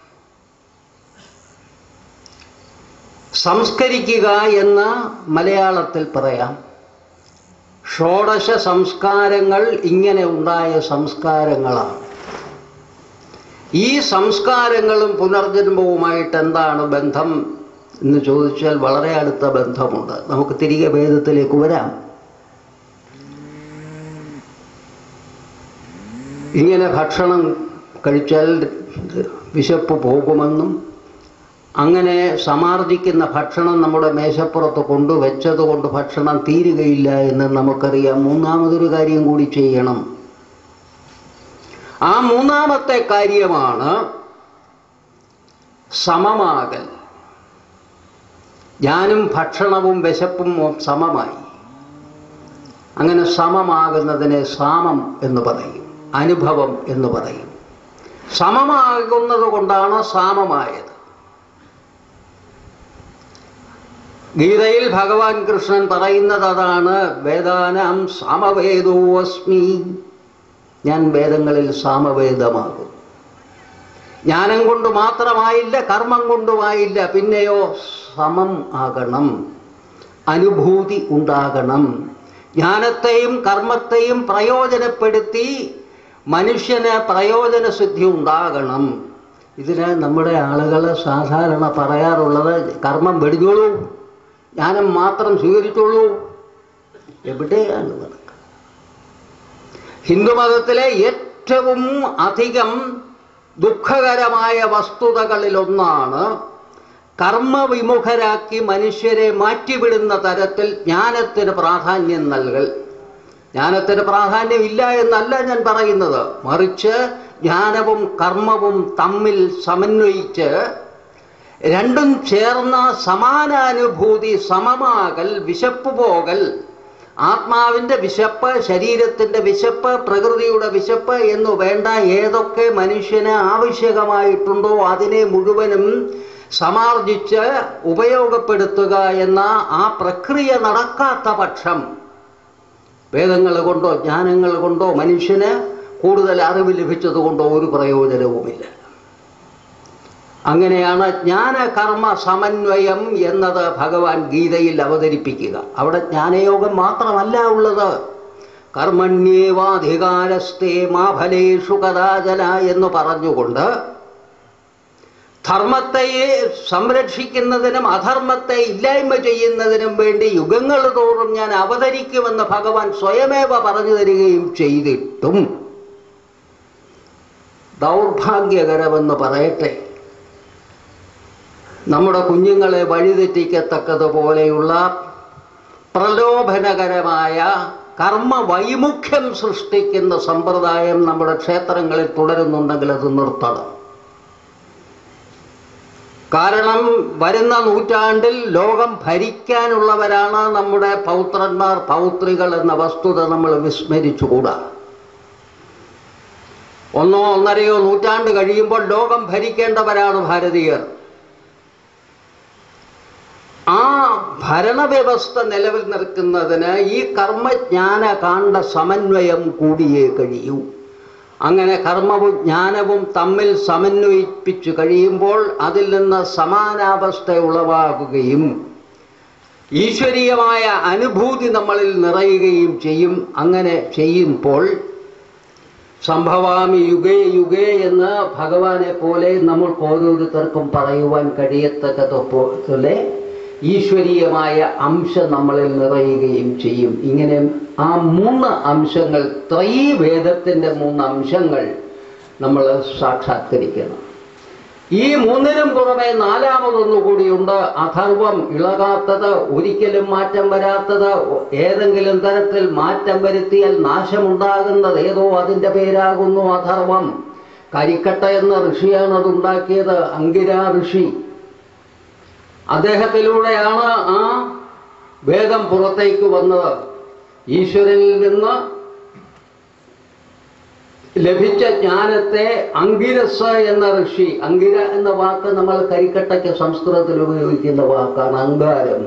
[SPEAKER 3] സംസ്കരിക്കുക എന്ന് മലയാളത്തിൽ പറയാം. ഷോഡശ സംസ്കാരങ്ങൾ ഇങ്ങനെ ഉണ്ടായ സംസ്കാരങ്ങളാണ്. ഈ സംസ്കാരങ്ങളും പുനർജന്മവുമായിട്ട് എന്താണ് ബന്ധം എന്ന് ചോദിച്ചാൽ വളരെ അടുത്ത ബന്ധമുണ്ട്. നമുക്ക് തിരികെ വേദത്തിലേക്ക് വരാം. ഇങ്ങനെ ഭക്ഷണം കഴിച്ചാൽ വിശപ്പ് പോകുമെന്നും അങ്ങനെ സമാർജിക്കുന്ന ഭക്ഷണം നമ്മുടെ മേശപ്പുറത്ത് കൊണ്ടുവച്ചതുകൊണ്ട് ഭക്ഷണം തീരുകയില്ല എന്ന് നമുക്കറിയാം. മൂന്നാമതൊരു കാര്യം കൂടി ചെയ്യണം. ആ മൂന്നാമത്തെ കാര്യമാണ് സമമാകൽ. ഞാനും ഭക്ഷണവും വിശപ്പും സമമായി. അങ്ങനെ സമമാകുന്നതിനെ സാമം എന്ന് പറയും, അനുഭവം എന്ന് പറയും. സമമാകുന്നത് കൊണ്ടാണ് സാമമായത്. ഗീതയിൽ ഭഗവാൻ കൃഷ്ണൻ പറയുന്നത് അതാണ്. വേദാനാം സാമവേദോ അസ്മി, ഞാൻ വേദങ്ങളിൽ സാമവേദമാകും. ജ്ഞാനം കൊണ്ട് മാത്രമായില്ല, കർമ്മം കൊണ്ടുമായില്ല, പിന്നെയോ സമം ആകണം, അനുഭൂതി ഉണ്ടാകണം. ജ്ഞാനത്തെയും കർമ്മത്തെയും പ്രയോജനപ്പെടുത്തി മനുഷ്യന് പ്രയോജനസിദ്ധി ഉണ്ടാകണം. ഇതിന് നമ്മുടെ ആളുകൾ സാധാരണ പറയാറുള്ളത് കർമ്മം വെടിഞ്ഞോളൂ, ജ്ഞാനം മാത്രം സ്വീകരിച്ചോളൂ. എവിടെയാണ് നടക്കുക? ഹിന്ദുമതത്തിലെ ഏറ്റവും അധികം ദുഃഖകരമായ വസ്തുതകളിലൊന്നാണ് കർമ്മവിമുഖരാക്കി മനുഷ്യരെ മാറ്റിവിടുന്ന തരത്തിൽ ജ്ഞാനത്തിന് പ്രാധാന്യം നൽകൽ. ജ്ഞാനത്തിന് പ്രാധാന്യം ഇല്ല എന്നല്ല ഞാൻ പറയുന്നത്, മറിച്ച് ജ്ഞാനവും കർമ്മവും തമ്മിൽ സമന്വയിച്ച് രണ്ടും ചേർന്ന സമാനാനുഭൂതി, സമമാകൽ, വിശപ്പ് പോകൽ, ആത്മാവിൻ്റെ വിശപ്പ്, ശരീരത്തിൻ്റെ വിശപ്പ്, പ്രകൃതിയുടെ വിശപ്പ് എന്നു വേണ്ട ഏതൊക്കെ മനുഷ്യന് ആവശ്യകമായിട്ടുണ്ടോ അതിനെ മുഴുവനും സമാർജിച്ച് ഉപയോഗപ്പെടുത്തുക എന്ന ആ പ്രക്രിയ നടക്കാത്ത പക്ഷം വേദങ്ങൾ കൊണ്ടോ ജ്ഞാനങ്ങൾ കൊണ്ടോ മനുഷ്യന് കൂടുതൽ അറിവ് ലഭിച്ചതുകൊണ്ടോ ഒരു പ്രയോജനവുമില്ല. അങ്ങനെയാണ് ജ്ഞാനകർമ്മ സമന്വയം എന്നത് ഭഗവാൻ ഗീതയിൽ അവതരിപ്പിക്കുക. അവിടെ ജ്ഞാനയോഗം മാത്രമല്ല ഉള്ളത്. കർമ്മണ്യേവാധികാരസ്തേ മാ ഫലേഷു കദാചന എന്ന് പറഞ്ഞുകൊണ്ട് ധർമ്മത്തെ സംരക്ഷിക്കുന്നതിനും അധർമ്മത്തെ ഇല്ലായ്മ ചെയ്യുന്നതിനും വേണ്ടി യുഗങ്ങൾ തോറും ഞാൻ അവതരിക്കുമെന്ന് ഭഗവാൻ സ്വയമേവ പറഞ്ഞു തരികയും ചെയ്തിട്ടും ദൗർഭാഗ്യകരമെന്ന് പറയട്ടെ, നമ്മുടെ കുഞ്ഞുങ്ങളെ വഴിതെറ്റിക്കത്തക്കതുപോലെയുള്ള പ്രലോഭനകരമായ കർമ്മവൈമുഖ്യം സൃഷ്ടിക്കുന്ന സമ്പ്രദായം നമ്മുടെ ക്ഷേത്രങ്ങളിൽ തുടരുന്നുണ്ടെങ്കിൽ അത് നിർത്തണം. കാരണം വരുന്ന നൂറ്റാണ്ടിൽ ലോകം ഭരിക്കാനുള്ളവരാണ് നമ്മുടെ പൗത്രന്മാർ, പൗത്രികൾ എന്ന വസ്തുത നമ്മൾ വിസ്മരിച്ചുകൂടാ. ഒന്നോ ഒന്നരയോ നൂറ്റാണ്ട് കഴിയുമ്പോൾ ലോകം ഭരിക്കേണ്ടവരാണ് ഭാരതീയർ. ആ ഭരണവ്യവസ്ഥ നിലവിൽ നിൽക്കുന്നതിന് ഈ കർമ്മജ്ഞാന കാണ്ഡ സമന്വയം കൂടിയേ കഴിയൂ. അങ്ങനെ കർമ്മവും ജ്ഞാനവും തമ്മിൽ സമന്വയിപ്പിച്ചു കഴിയുമ്പോൾ അതിൽ നിന്ന് സമാനാവസ്ഥ ഉളവാകുകയും ഈശ്വരീയമായ അനുഭൂതി നമ്മളിൽ നിറയുകയും ചെയ്യും. അങ്ങനെ ചെയ്യുമ്പോൾ സംഭവാമി യുഗേ യുഗേ എന്ന് ഭഗവാനെ പോലെ നമ്മൾക്ക് ഓരോരുത്തർക്കും പറയുവാൻ കഴിയത്തക്കതുപോലെ ഈശ്വരീയമായ അംശം നമ്മളിൽ നിറയുകയും ചെയ്യും. ഇങ്ങനെ ആ മൂന്ന് അംശങ്ങൾ, ത്രയീവേദത്തിൻ്റെ മൂന്ന് അംശങ്ങൾ നമ്മൾ സാക്ഷാത്കരിക്കണം. ഈ മൂന്നിനും പുറമെ നാലാമതൊന്നുകൂടിയുണ്ട്. അഥർവം, ഇളകാത്തത്, ഒരിക്കലും മാറ്റം വരാത്തത്, ഏതെങ്കിലും തരത്തിൽ മാറ്റം വരുത്തിയാൽ നാശമുണ്ടാകുന്നത് ഏതോ അതിൻ്റെ പേരാകുന്നു അഥർവം. കരിക്കട്ട എന്ന ഋഷിയാണ് അതുണ്ടാക്കിയത്, അങ്കിരാ ഋഷി. അദ്ദേഹത്തിലൂടെയാണ് ആ വേദം പുറത്തേക്ക് വന്നത്. ഈശ്വരനിൽ നിന്ന് ലഭിച്ച ജ്ഞാനത്തെ അങ്കിരസ് എന്ന ഋഷി, അങ്കിര എന്ന വാക്ക് നമ്മൾ കരിക്കട്ടയ്ക്ക് സംസ്കൃതത്തിൽ ഉപയോഗിക്കുന്ന വാക്കാണ്. അങ്കാരം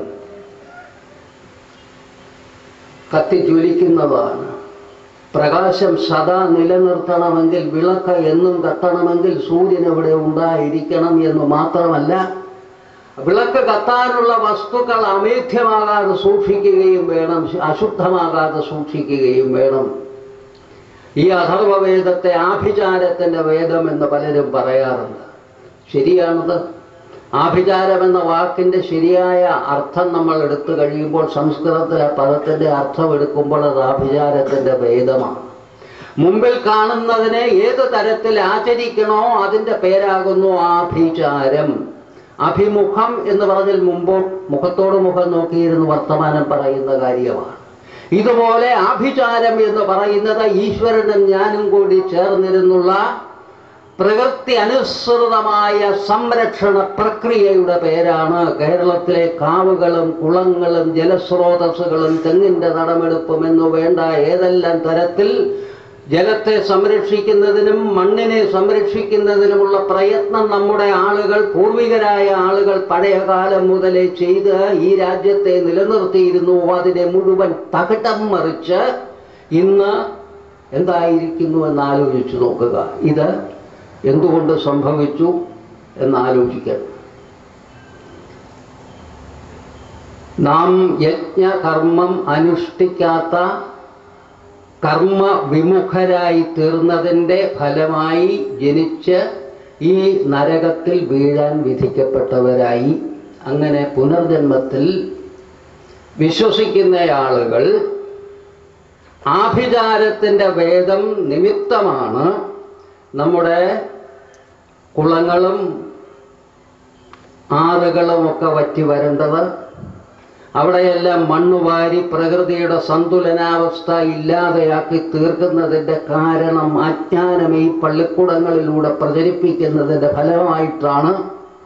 [SPEAKER 3] കത്തിജ്വലിക്കുന്നതാണ്. പ്രകാശം സദാ നിലനിർത്തണമെങ്കിൽ, വിളക്ക് എന്നും കത്തണമെങ്കിൽ സൂര്യൻ ഇവിടെ ഉണ്ടായിരിക്കണം എന്ന് മാത്രമല്ല, വിളക്ക് കത്താനുള്ള വസ്തുക്കൾ അമേധ്യമാകാതെ സൂക്ഷിക്കുകയും വേണം, അശുദ്ധമാകാതെ സൂക്ഷിക്കുകയും വേണം. ഈ അഥർവവേദത്തെ ആഭിചാരത്തിൻ്റെ വേദം എന്ന് പലരും പറയാറുണ്ട്. ശരിയാണത്. ആഭിചാരം എന്ന വാക്കിൻ്റെ ശരിയായ അർത്ഥം നമ്മൾ എടുത്തു കഴിയുമ്പോൾ, സംസ്കൃതത്തിലെ പദത്തിൻ്റെ അർത്ഥം എടുക്കുമ്പോൾ അത് ആഭിചാരത്തിൻ്റെ വേദമാണ്. മുമ്പിൽ കാണുന്നതിനെ ഏത് തരത്തിൽ ആചരിക്കണോ അതിൻ്റെ പേരാകുന്നു ആഭിചാരം. അഭിമുഖം എന്ന് പറഞ്ഞാൽ മുമ്പ് മുഖത്തോട് മുഖം നോക്കിയിരുന്ന് വർത്തമാനം പറയുന്ന കാര്യമാണ്. ഇതുപോലെ ആഭിചാരം എന്ന് പറയുന്നത് ഈശ്വരനും ഞാനും കൂടി ചേർന്നിരുന്നുള്ള പ്രകൃതി അനുസൃതമായ സംരക്ഷണ പ്രക്രിയയുടെ പേരാണ്. കേരളത്തിലെ കാവുകളും കുളങ്ങളും ജലസ്രോതസ്സുകളും തെങ്ങിൻ്റെ തടമെടുപ്പും എന്നു വേണ്ട ഏതെല്ലാം തരത്തിൽ ജലത്തെ സംരക്ഷിക്കുന്നതിനും മണ്ണിനെ സംരക്ഷിക്കുന്നതിനുമുള്ള പ്രയത്നം നമ്മുടെ ആളുകൾ, പൂർവികരായ ആളുകൾ പഴയ കാലം മുതലേ ചെയ്ത് ഈ രാജ്യത്തെ നിലനിർത്തിയിരുന്നു. അതിനെ മുഴുവൻ തകിടം മറിച്ച് ഇന്ന് എന്തായിരിക്കുന്നു എന്നാലോചിച്ചു നോക്കുക. ഇത് എന്തുകൊണ്ട് സംഭവിച്ചു എന്നാലോചിക്കണം. നാം യജ്ഞകർമ്മം അനുഷ്ഠിക്കാത്ത കർമ്മ വിമുഖരായി തീർന്നതിൻ്റെ ഫലമായി ജനിച്ച് ഈ നരകത്തിൽ വീഴാൻ വിധിക്കപ്പെട്ടവരായി. അങ്ങനെ പുനർജന്മത്തിൽ വിശ്വസിക്കുന്ന ആളുകൾ ആഭിചാരത്തിൻ്റെ വേദം നിമിത്തമാണ് നമ്മുടെ കുളങ്ങളും ആറുകളുമൊക്കെ വറ്റി വരേണ്ടത്. അവിടെയെല്ലാം മണ്ണുവാരി പ്രകൃതിയുടെ സന്തുലനാവസ്ഥ ഇല്ലാതെയാക്കി തീർക്കുന്നതിൻ്റെ കാരണം അജ്ഞാനം ഈ പള്ളിക്കൂടങ്ങളിലൂടെ പ്രചരിപ്പിക്കുന്നതിൻ്റെ ഫലമായിട്ടാണ്.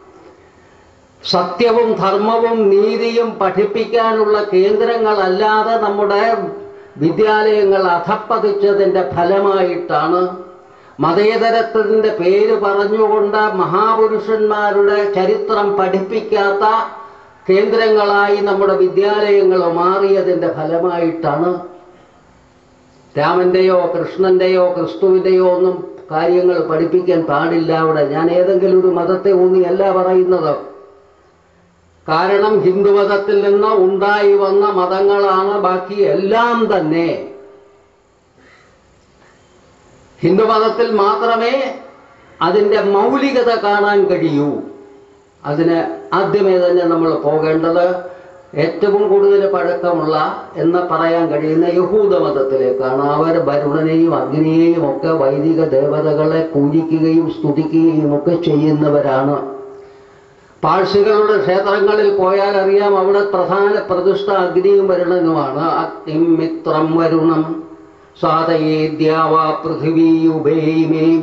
[SPEAKER 3] സത്യവും ധർമ്മവും നീതിയും പഠിപ്പിക്കാനുള്ള കേന്ദ്രങ്ങളല്ലാതെ നമ്മുടെ വിദ്യാലയങ്ങൾ അധപ്പതിച്ചതിൻ്റെ ഫലമായിട്ടാണ്. മതേതരത്വത്തിൻ്റെ പേര് പറഞ്ഞുകൊണ്ട് മഹാപുരുഷന്മാരുടെ ചരിത്രം പഠിപ്പിക്കാത്ത കേന്ദ്രങ്ങളായി നമ്മുടെ വിദ്യാലയങ്ങൾ മാറിയതിൻ്റെ ഫലമായിട്ടാണ്. രാമൻ്റെയോ കൃഷ്ണൻ്റെയോ ക്രിസ്തുവിൻ്റെയോ ഒന്നും കാര്യങ്ങൾ പഠിപ്പിക്കാൻ പാടില്ല അവിടെ. ഞാൻ ഏതെങ്കിലും ഒരു മതത്തെ ഊന്നിയല്ല പറയുന്നത്. കാരണം ഹിന്ദുമതത്തിൽ നിന്ന് ഉണ്ടായി വന്ന മതങ്ങളാണ് ബാക്കി എല്ലാം തന്നെ. ഹിന്ദുമതത്തിൽ മാത്രമേ അതിൻ്റെ മൗലികത കാണാൻ കഴിയൂ. അതിന് ആദ്യമേ തന്നെ നമ്മൾ പോകേണ്ടത് ഏറ്റവും കൂടുതൽ പഴക്കമുള്ള എന്ന് പറയാൻ കഴിയുന്ന യഹൂദമതത്തിലേക്കാണ്. അവർ വരുണനെയും അഗ്നിയെയും ഒക്കെ വൈദിക ദേവതകളെ പൂജിക്കുകയും സ്തുതിക്കുകയും ഒക്കെ ചെയ്യുന്നവരാണ്. പാഴ്സികളുടെ ക്ഷേത്രങ്ങളിൽ പോയാൽ അറിയാം, അവിടെ പ്രധാന പ്രതിഷ്ഠ അഗ്നിയും വരുണനുമാണ്. അഗ്നിം മിത്രം വരുണം സാധയേ ദ്യാവാ പൃഥിവീ ഉഭയമേം.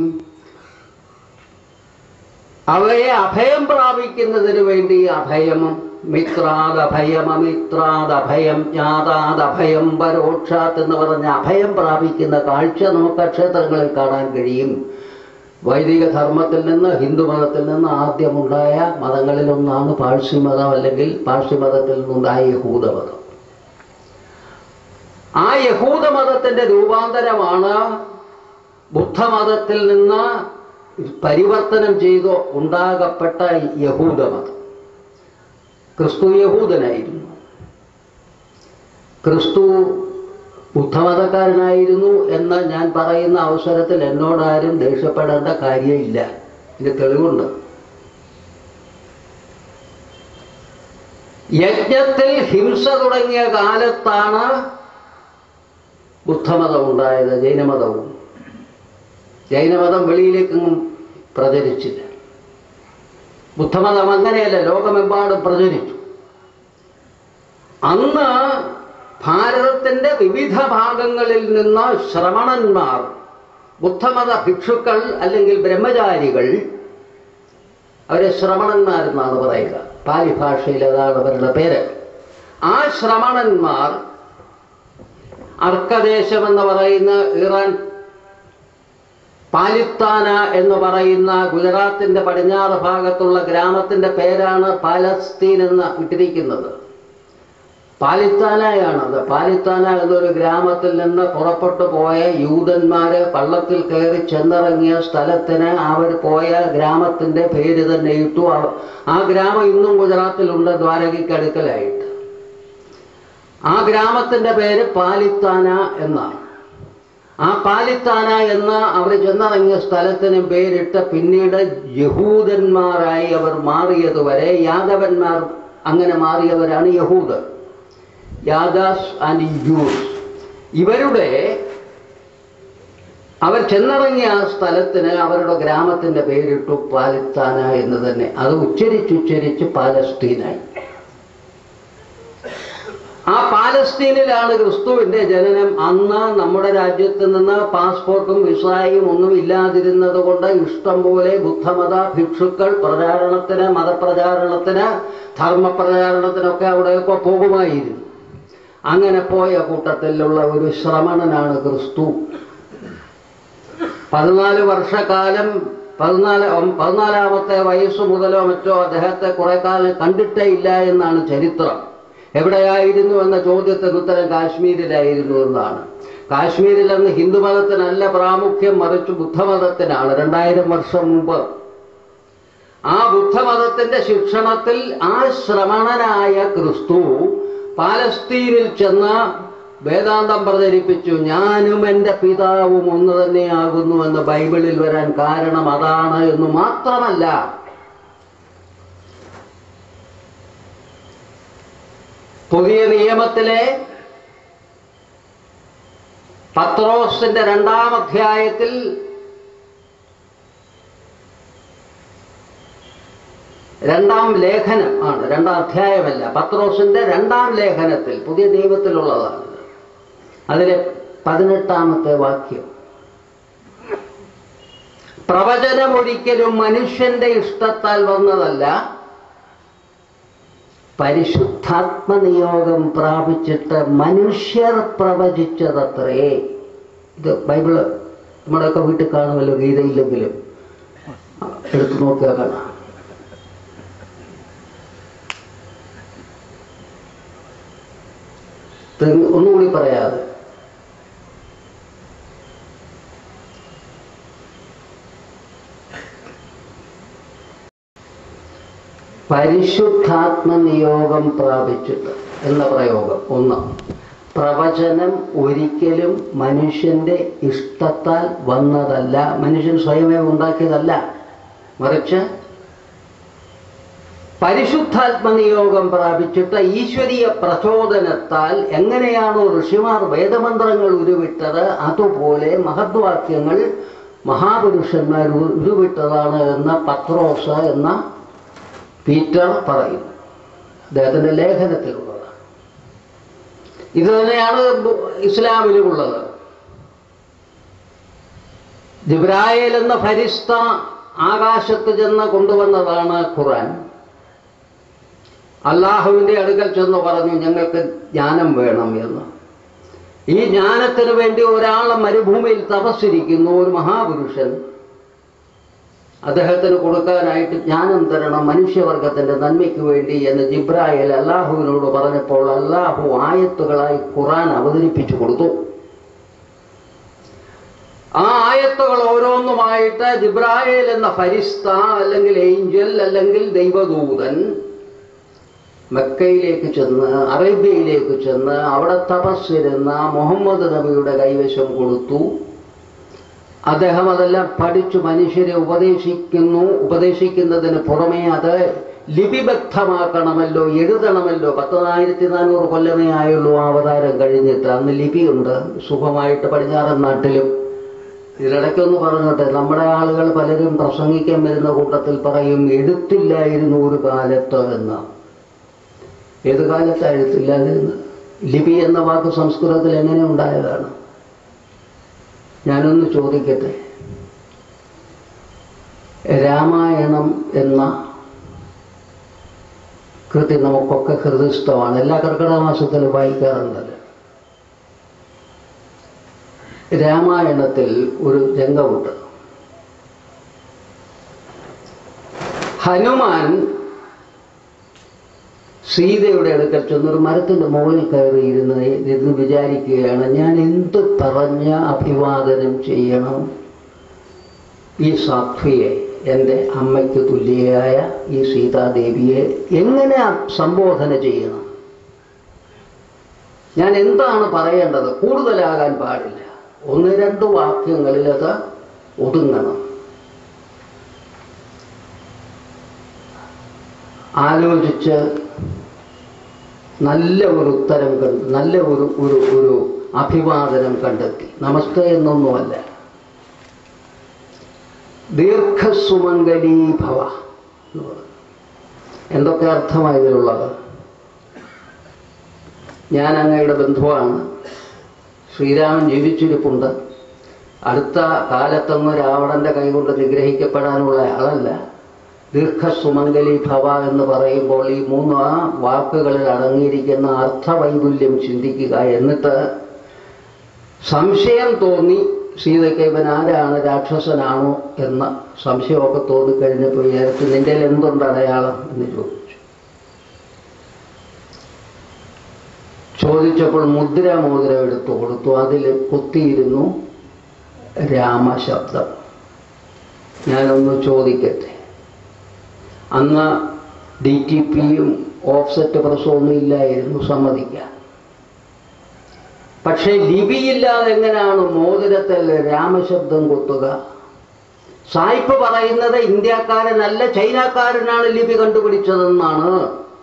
[SPEAKER 3] അവയെ അഭയം പ്രാപിക്കുന്നതിന് വേണ്ടി അഭയം, മിത്രാദഭയം അമിത്രാദഭയം ജ്ഞാതാദഭയം പരോക്ഷാത്ത് എന്ന് പറഞ്ഞ അഭയം പ്രാപിക്കുന്ന കാഴ്ച നമുക്ക് ക്ഷേത്രങ്ങളിൽ കാണാൻ കഴിയും. വൈദിക ധർമ്മത്തിൽ നിന്ന് ഹിന്ദുമതത്തിൽ നിന്ന് ആദ്യമുണ്ടായ മതങ്ങളിലൊന്നാണ് പാഴ്സി മതം, അല്ലെങ്കിൽ പാഴ്സി മതത്തിൽ നിന്നുണ്ടായ യഹൂദമതം. ആ യഹൂദമതത്തിൻ്റെ രൂപാന്തരമാണ് ബുദ്ധമതത്തിൽ നിന്ന് പരിവർത്തനം ചെയ്ത് ഉണ്ടാകപ്പെട്ട യഹൂദമതം. ക്രിസ്തു യഹൂദനായിരുന്നു, ക്രിസ്തു ബുദ്ധമതക്കാരനായിരുന്നു എന്ന് ഞാൻ പറയുന്ന അവസരത്തിൽ എന്നോടാരും ദേഷ്യപ്പെടേണ്ട കാര്യമില്ല. ഇത് തെളിവുണ്ട്. യജ്ഞത്തിൽ ഹിംസ തുടങ്ങിയ കാലത്താണ് ബുദ്ധമതം ഉണ്ടായത്. ജൈനമതവും ജൈനമതം വെളിയിലേക്കൊന്നും പ്രചരിച്ചില്ല. ബുദ്ധമതം അങ്ങനെയല്ല, ലോകമെമ്പാടും പ്രചരിച്ചു. അന്ന് ഭാരതത്തിൻ്റെ വിവിധ ഭാഗങ്ങളിൽ നിന്ന് ശ്രമണന്മാർ, ബുദ്ധമത ഭിക്ഷുക്കൾ അല്ലെങ്കിൽ ബ്രഹ്മചാരികൾ, അവരെ ശ്രമണന്മാരെന്നാണ് പറയുക, പാലി ഭാഷയിൽ അതാണ് അവരുടെ പേര്. ആ ശ്രമണന്മാർ അർക്കദേശം എന്ന് പറയുന്ന ഇറാൻ പാലിത്താന എന്ന് പറയുന്ന ഗുജറാത്തിന്റെ പടിഞ്ഞാറ് ഭാഗത്തുള്ള ഗ്രാമത്തിന്റെ പേരാണ് പാലസ്തീൻ എന്ന് ഇട്ടിരിക്കുന്നത്. പാലിത്താനയാണത്. പാലിത്താന എന്നൊരു ഗ്രാമത്തിൽ നിന്ന് പുറപ്പെട്ടു പോയ യൂതന്മാര് പള്ളത്തിൽ കയറി ചെന്നിറങ്ങിയ സ്ഥലത്തിന് അവർ പോയ ഗ്രാമത്തിന്റെ പേര് തന്നെ ഇട്ടു. ആ ഗ്രാമം ഇന്നും ഗുജറാത്തിലുണ്ട്, ദ്വാരകയ്ക്കടുക്കലായിട്ട്. ആ ഗ്രാമത്തിന്റെ പേര് പാലിത്താന എന്നാണ്. ആ പാലിത്താന എന്ന് അവർ ചെന്നിറങ്ങിയ സ്ഥലത്തിന് പേരിട്ട് പിന്നീട് യഹൂദന്മാരായി അവർ മാറിയതുവരെ, യാദവന്മാർ അങ്ങനെ മാറിയവരാണ് യഹൂദർ, യാദാസ് ആൻഡ് യൂസ്. ഇവരുടെ അവർ ചെന്നിറങ്ങിയ ആ സ്ഥലത്തിന് അവരുടെ ഗ്രാമത്തിന്റെ പേരിട്ടു പാലിത്താന എന്ന് തന്നെ. അത് ഉച്ചരിച്ചുച്ചരിച്ച് പാലസ്തീനായി. ആ പാലസ്തീനിലാണ് ക്രിസ്തുവിന്റെ ജനനം. അന്ന് നമ്മുടെ രാജ്യത്ത് നിന്ന് പാസ്പോർട്ടും വിസയും ഒന്നും ഇല്ലാതിരുന്നത് കൊണ്ട് ഇഷ്ടം പോലെ ബുദ്ധമത ഭിക്ഷുക്കൾ പ്രചാരണത്തിന്, മതപ്രചാരണത്തിന്, ധർമ്മപ്രചാരണത്തിനൊക്കെ അവിടെയൊക്കെ പോകുമായിരുന്നു. അങ്ങനെ പോയ കൂട്ടത്തിലുള്ള ഒരു ശ്രമണനാണ് ക്രിസ്തു. പതിനാല് വർഷക്കാലം പതിനാല് പതിനാലാമത്തെ വയസ്സ് മുതലോ മറ്റോ അദ്ദേഹത്തെ കുറെ കാലം കണ്ടിട്ടേ ഇല്ല എന്നാണ് ചരിത്രം. എവിടെയായിരുന്നു എന്ന ചോദ്യത്തിന് ഉത്തരം കാശ്മീരിലായിരുന്നു എന്നാണ്. കാശ്മീരിൽ അന്ന് ഹിന്ദുമതത്തിനല്ല പ്രാമുഖ്യം, മറിച്ച് ബുദ്ധമതത്തിനാണ്. രണ്ടായിരം വർഷം മുമ്പ് ആ ബുദ്ധമതത്തിന്റെ ശിക്ഷണത്തിൽ ആ ശ്രമണനായ ക്രിസ്തു പാലസ്തീനിൽ ചെന്ന് വേദാന്തം പ്രചരിപ്പിച്ചു. ഞാനും എൻ്റെ പിതാവും ഒന്ന് തന്നെയാകുന്നു എന്ന് ബൈബിളിൽ വരാൻ കാരണം അതാണ് എന്ന് മാത്രമല്ല, പുതിയ നിയമത്തിലെ പത്രോസിന്റെ രണ്ടാം അധ്യായത്തിൽ രണ്ടാം ലേഖനം ആണ്, രണ്ടാം അധ്യായമല്ല, പത്രോസിന്റെ രണ്ടാം ലേഖനത്തിൽ, പുതിയ നിയമത്തിലുള്ളതാണ്. അതിലെ പതിനെട്ടാമത്തെ വാക്യം, പ്രവചനം ഒരിക്കലും മനുഷ്യന്റെ ഇഷ്ടത്താൽ വന്നതല്ല, പരിശുദ്ധാത്മനിയോഗം പ്രാപിച്ചിട്ട് മനുഷ്യർ പ്രവചിച്ചതത്രേ. ഇത് ബൈബിള് നമ്മുടെയൊക്കെ വീട്ടിൽ കാണുമല്ലോ, ഗീതയില്ലെങ്കിലും എടുത്തു നോക്കിയാൽ കാണാം. ഒന്നുകൂടി പറയാതെ, പരിശുദ്ധാത്മനിയോഗം പ്രാപിച്ചിട്ട് എന്ന പ്രയോഗം ഒന്ന്. പ്രവചനം ഒരിക്കലും മനുഷ്യന്റെ ഇഷ്ടത്താൽ വന്നതല്ല, മനുഷ്യൻ സ്വയമേ ഉണ്ടാക്കിയതല്ല, മറിച്ച് പരിശുദ്ധാത്മനിയോഗം പ്രാപിച്ചിട്ട് ഈശ്വരീയ പ്രചോദനത്താൽ എങ്ങനെയാണോ ഋഷിമാർ വേദമന്ത്രങ്ങൾ ഉരുവിട്ടത് അതുപോലെ മഹദ്വാക്യങ്ങൾ മഹാപുരുഷന്മാർ ഉരുവിട്ടതാണ് എന്ന് പത്രോസ് എന്ന പീറ്റർ പറയുന്നു. അദ്ദേഹത്തിന്റെ ലേഖനത്തിലുള്ളതാണ്. ഇത് തന്നെയാണ് ഇസ്ലാമിലുമുള്ളത്. ജിബ്രായേൽ എന്ന ഫരിസ്ത ആകാശത്ത് ചെന്ന് കൊണ്ടുവന്നതാണ് ഖുർആൻ. അള്ളാഹുവിന്റെ അടുക്കൽ ചെന്ന് പറഞ്ഞു, ഞങ്ങൾക്ക് ജ്ഞാനം വേണം എന്ന്. ഈ ജ്ഞാനത്തിന് വേണ്ടി ഒരാൾ മരുഭൂമിയിൽ തപസ്സിരിക്കുന്നു, ഒരു മഹാപുരുഷൻ. അദ്ദേഹത്തിന് കൊടുക്കാനായിട്ട് ജ്ഞാനം തരണം മനുഷ്യവർഗത്തിന്റെ നന്മയ്ക്ക് വേണ്ടി എന്ന് ജിബ്രായേൽ അള്ളാഹുവിനോട് പറഞ്ഞപ്പോൾ അള്ളാഹു ആയത്തുകളായി ഖുർആൻ അവതരിപ്പിച്ചു കൊടുത്തു. ആ ആയത്തുകൾ ഓരോന്നുമായിട്ട് ജിബ്രായേൽ എന്ന ഫരിസ്ത അല്ലെങ്കിൽ ഏഞ്ചൽ അല്ലെങ്കിൽ ദൈവദൂതൻ മക്കയിലേക്ക് ചെന്ന്, അറേബ്യയിലേക്ക് ചെന്ന് അവിടെ തപസ്സിരുന്ന മുഹമ്മദ് നബിയുടെ കൈവശം കൊടുത്തു. അദ്ദേഹം അതെല്ലാം പഠിച്ചു മനുഷ്യരെ ഉപദേശിക്കുന്നു. ഉപദേശിക്കുന്നതിന് പുറമേ അത് ലിപിബദ്ധമാക്കണമല്ലോ, എഴുതണമല്ലോ. പതിനായിരത്തി നാനൂറ് കൊല്ലമേ ആയുള്ളൂ ആ അവതാരം കഴിഞ്ഞിട്ട്. അന്ന് ലിപിയുണ്ട് സുഖമായിട്ട് പടിഞ്ഞാറൻ നാട്ടിലും. ഇതിനിടയ്ക്കൊന്ന് പറഞ്ഞോട്ടെ, നമ്മുടെ ആളുകൾ പലരും പ്രസംഗിക്കാൻ വരുന്ന കൂട്ടത്തിൽ പറയും എഴുത്തില്ലായിരുന്നു ഒരു കാലത്ത് എന്ന്. ഏത് കാലത്താണ് എഴുത്തില്ലാതിരുന്നത്? ലിപി എന്ന വാക്ക് സംസ്കൃതത്തിൽ എങ്ങനെ ഉണ്ടായതാണ്? ഞാനൊന്ന് ചോദിക്കട്ടെ. രാമായണം എന്ന കൃതി നമുക്കൊക്കെ ഹൃദയസ്ഥമാണ്. എല്ലാ കർക്കിടക മാസത്തിലും വായിക്കാറുണ്ടല്ലോ. രാമായണത്തിൽ ഒരു രംഗമുണ്ട്. ഹനുമാൻ സീതയുടെ അടുക്കൽ ചെന്നൊരു മരത്തിൻ്റെ മുകളിൽ കയറിയിരുന്ന് ഇരുന്ന് വിചാരിക്കുകയാണ്, ഞാൻ എന്ത് പറഞ്ഞ അഭിവാദനം ചെയ്യണം ഈ സാധ്വിയെ, എൻ്റെ അമ്മയ്ക്ക് തുല്യയായ ഈ സീതാദേവിയെ എങ്ങനെ സംബോധന ചെയ്യണം, ഞാൻ എന്താണ് പറയേണ്ടത്? കൂടുതലാകാൻ പാടില്ല, ഒന്ന് രണ്ട് വാക്യങ്ങളിൽ അത് ഒതുങ്ങണം. ആലോചിച്ച് നല്ല ഒരു ഉത്തരം കണ്ട് നല്ല ഒരു ഒരു ഒരു അഭിവാദനം കണ്ടെത്തി. നമസ്തേ എന്നൊന്നുമല്ല, ദീർഘസുമംഗലീ ഭവ എന്ന് പറഞ്ഞു. എന്തൊക്കെ അർത്ഥമാണ് ഇതിലുള്ളത്? ഞാൻ അങ്ങയുടെ ബന്ധുവാണ്, ശ്രീരാമൻ ജീവിച്ചിരിപ്പുണ്ട്, അടുത്ത കാലത്തൊന്നും രാവണന്റെ കൈകൊണ്ട് നിഗ്രഹിക്കപ്പെടാനുള്ള ആളല്ല. ദീർഘസുമംഗലി ഭവ എന്ന് പറയുമ്പോൾ ഈ മൂന്ന് ആ വാക്കുകളിൽ അടങ്ങിയിരിക്കുന്ന അർത്ഥവൈപുല്യം ചിന്തിക്കുക. എന്നിട്ട് സംശയം തോന്നി സീതയ്ക്ക് ഇവൻ ആരാണ്, രാക്ഷസനാണോ എന്ന സംശയമൊക്കെ തോന്നിക്കഴിഞ്ഞപ്പോൾ വിചാരിച്ചു, നിന്റെ എന്തുണ്ട് അടയാളം എന്ന് ചോദിച്ചു. ചോദിച്ചപ്പോൾ മുദ്രാമോതിരം എടുത്തു കൊടുത്തു. അതിൽ കുത്തിയിരുന്നു രാമശബ്ദം. ഞാനൊന്ന് ചോദിക്കട്ടെ, അന്ന് ഡി ടി പിയും ഓഫ്സെറ്റ് പ്രസവമൊന്നും ഇല്ലായിരുന്നു, സമ്മതിക്കാം. പക്ഷേ ലിപിയില്ലാതെ എങ്ങനെയാണ് മോതിരത്തിൽ രാമശബ്ദം കൊത്തുക? സായിപ്പ് പറയുന്നത് ഇന്ത്യക്കാരനല്ല ചൈനക്കാരനാണ് ലിപി കണ്ടുപിടിച്ചതെന്നാണ്.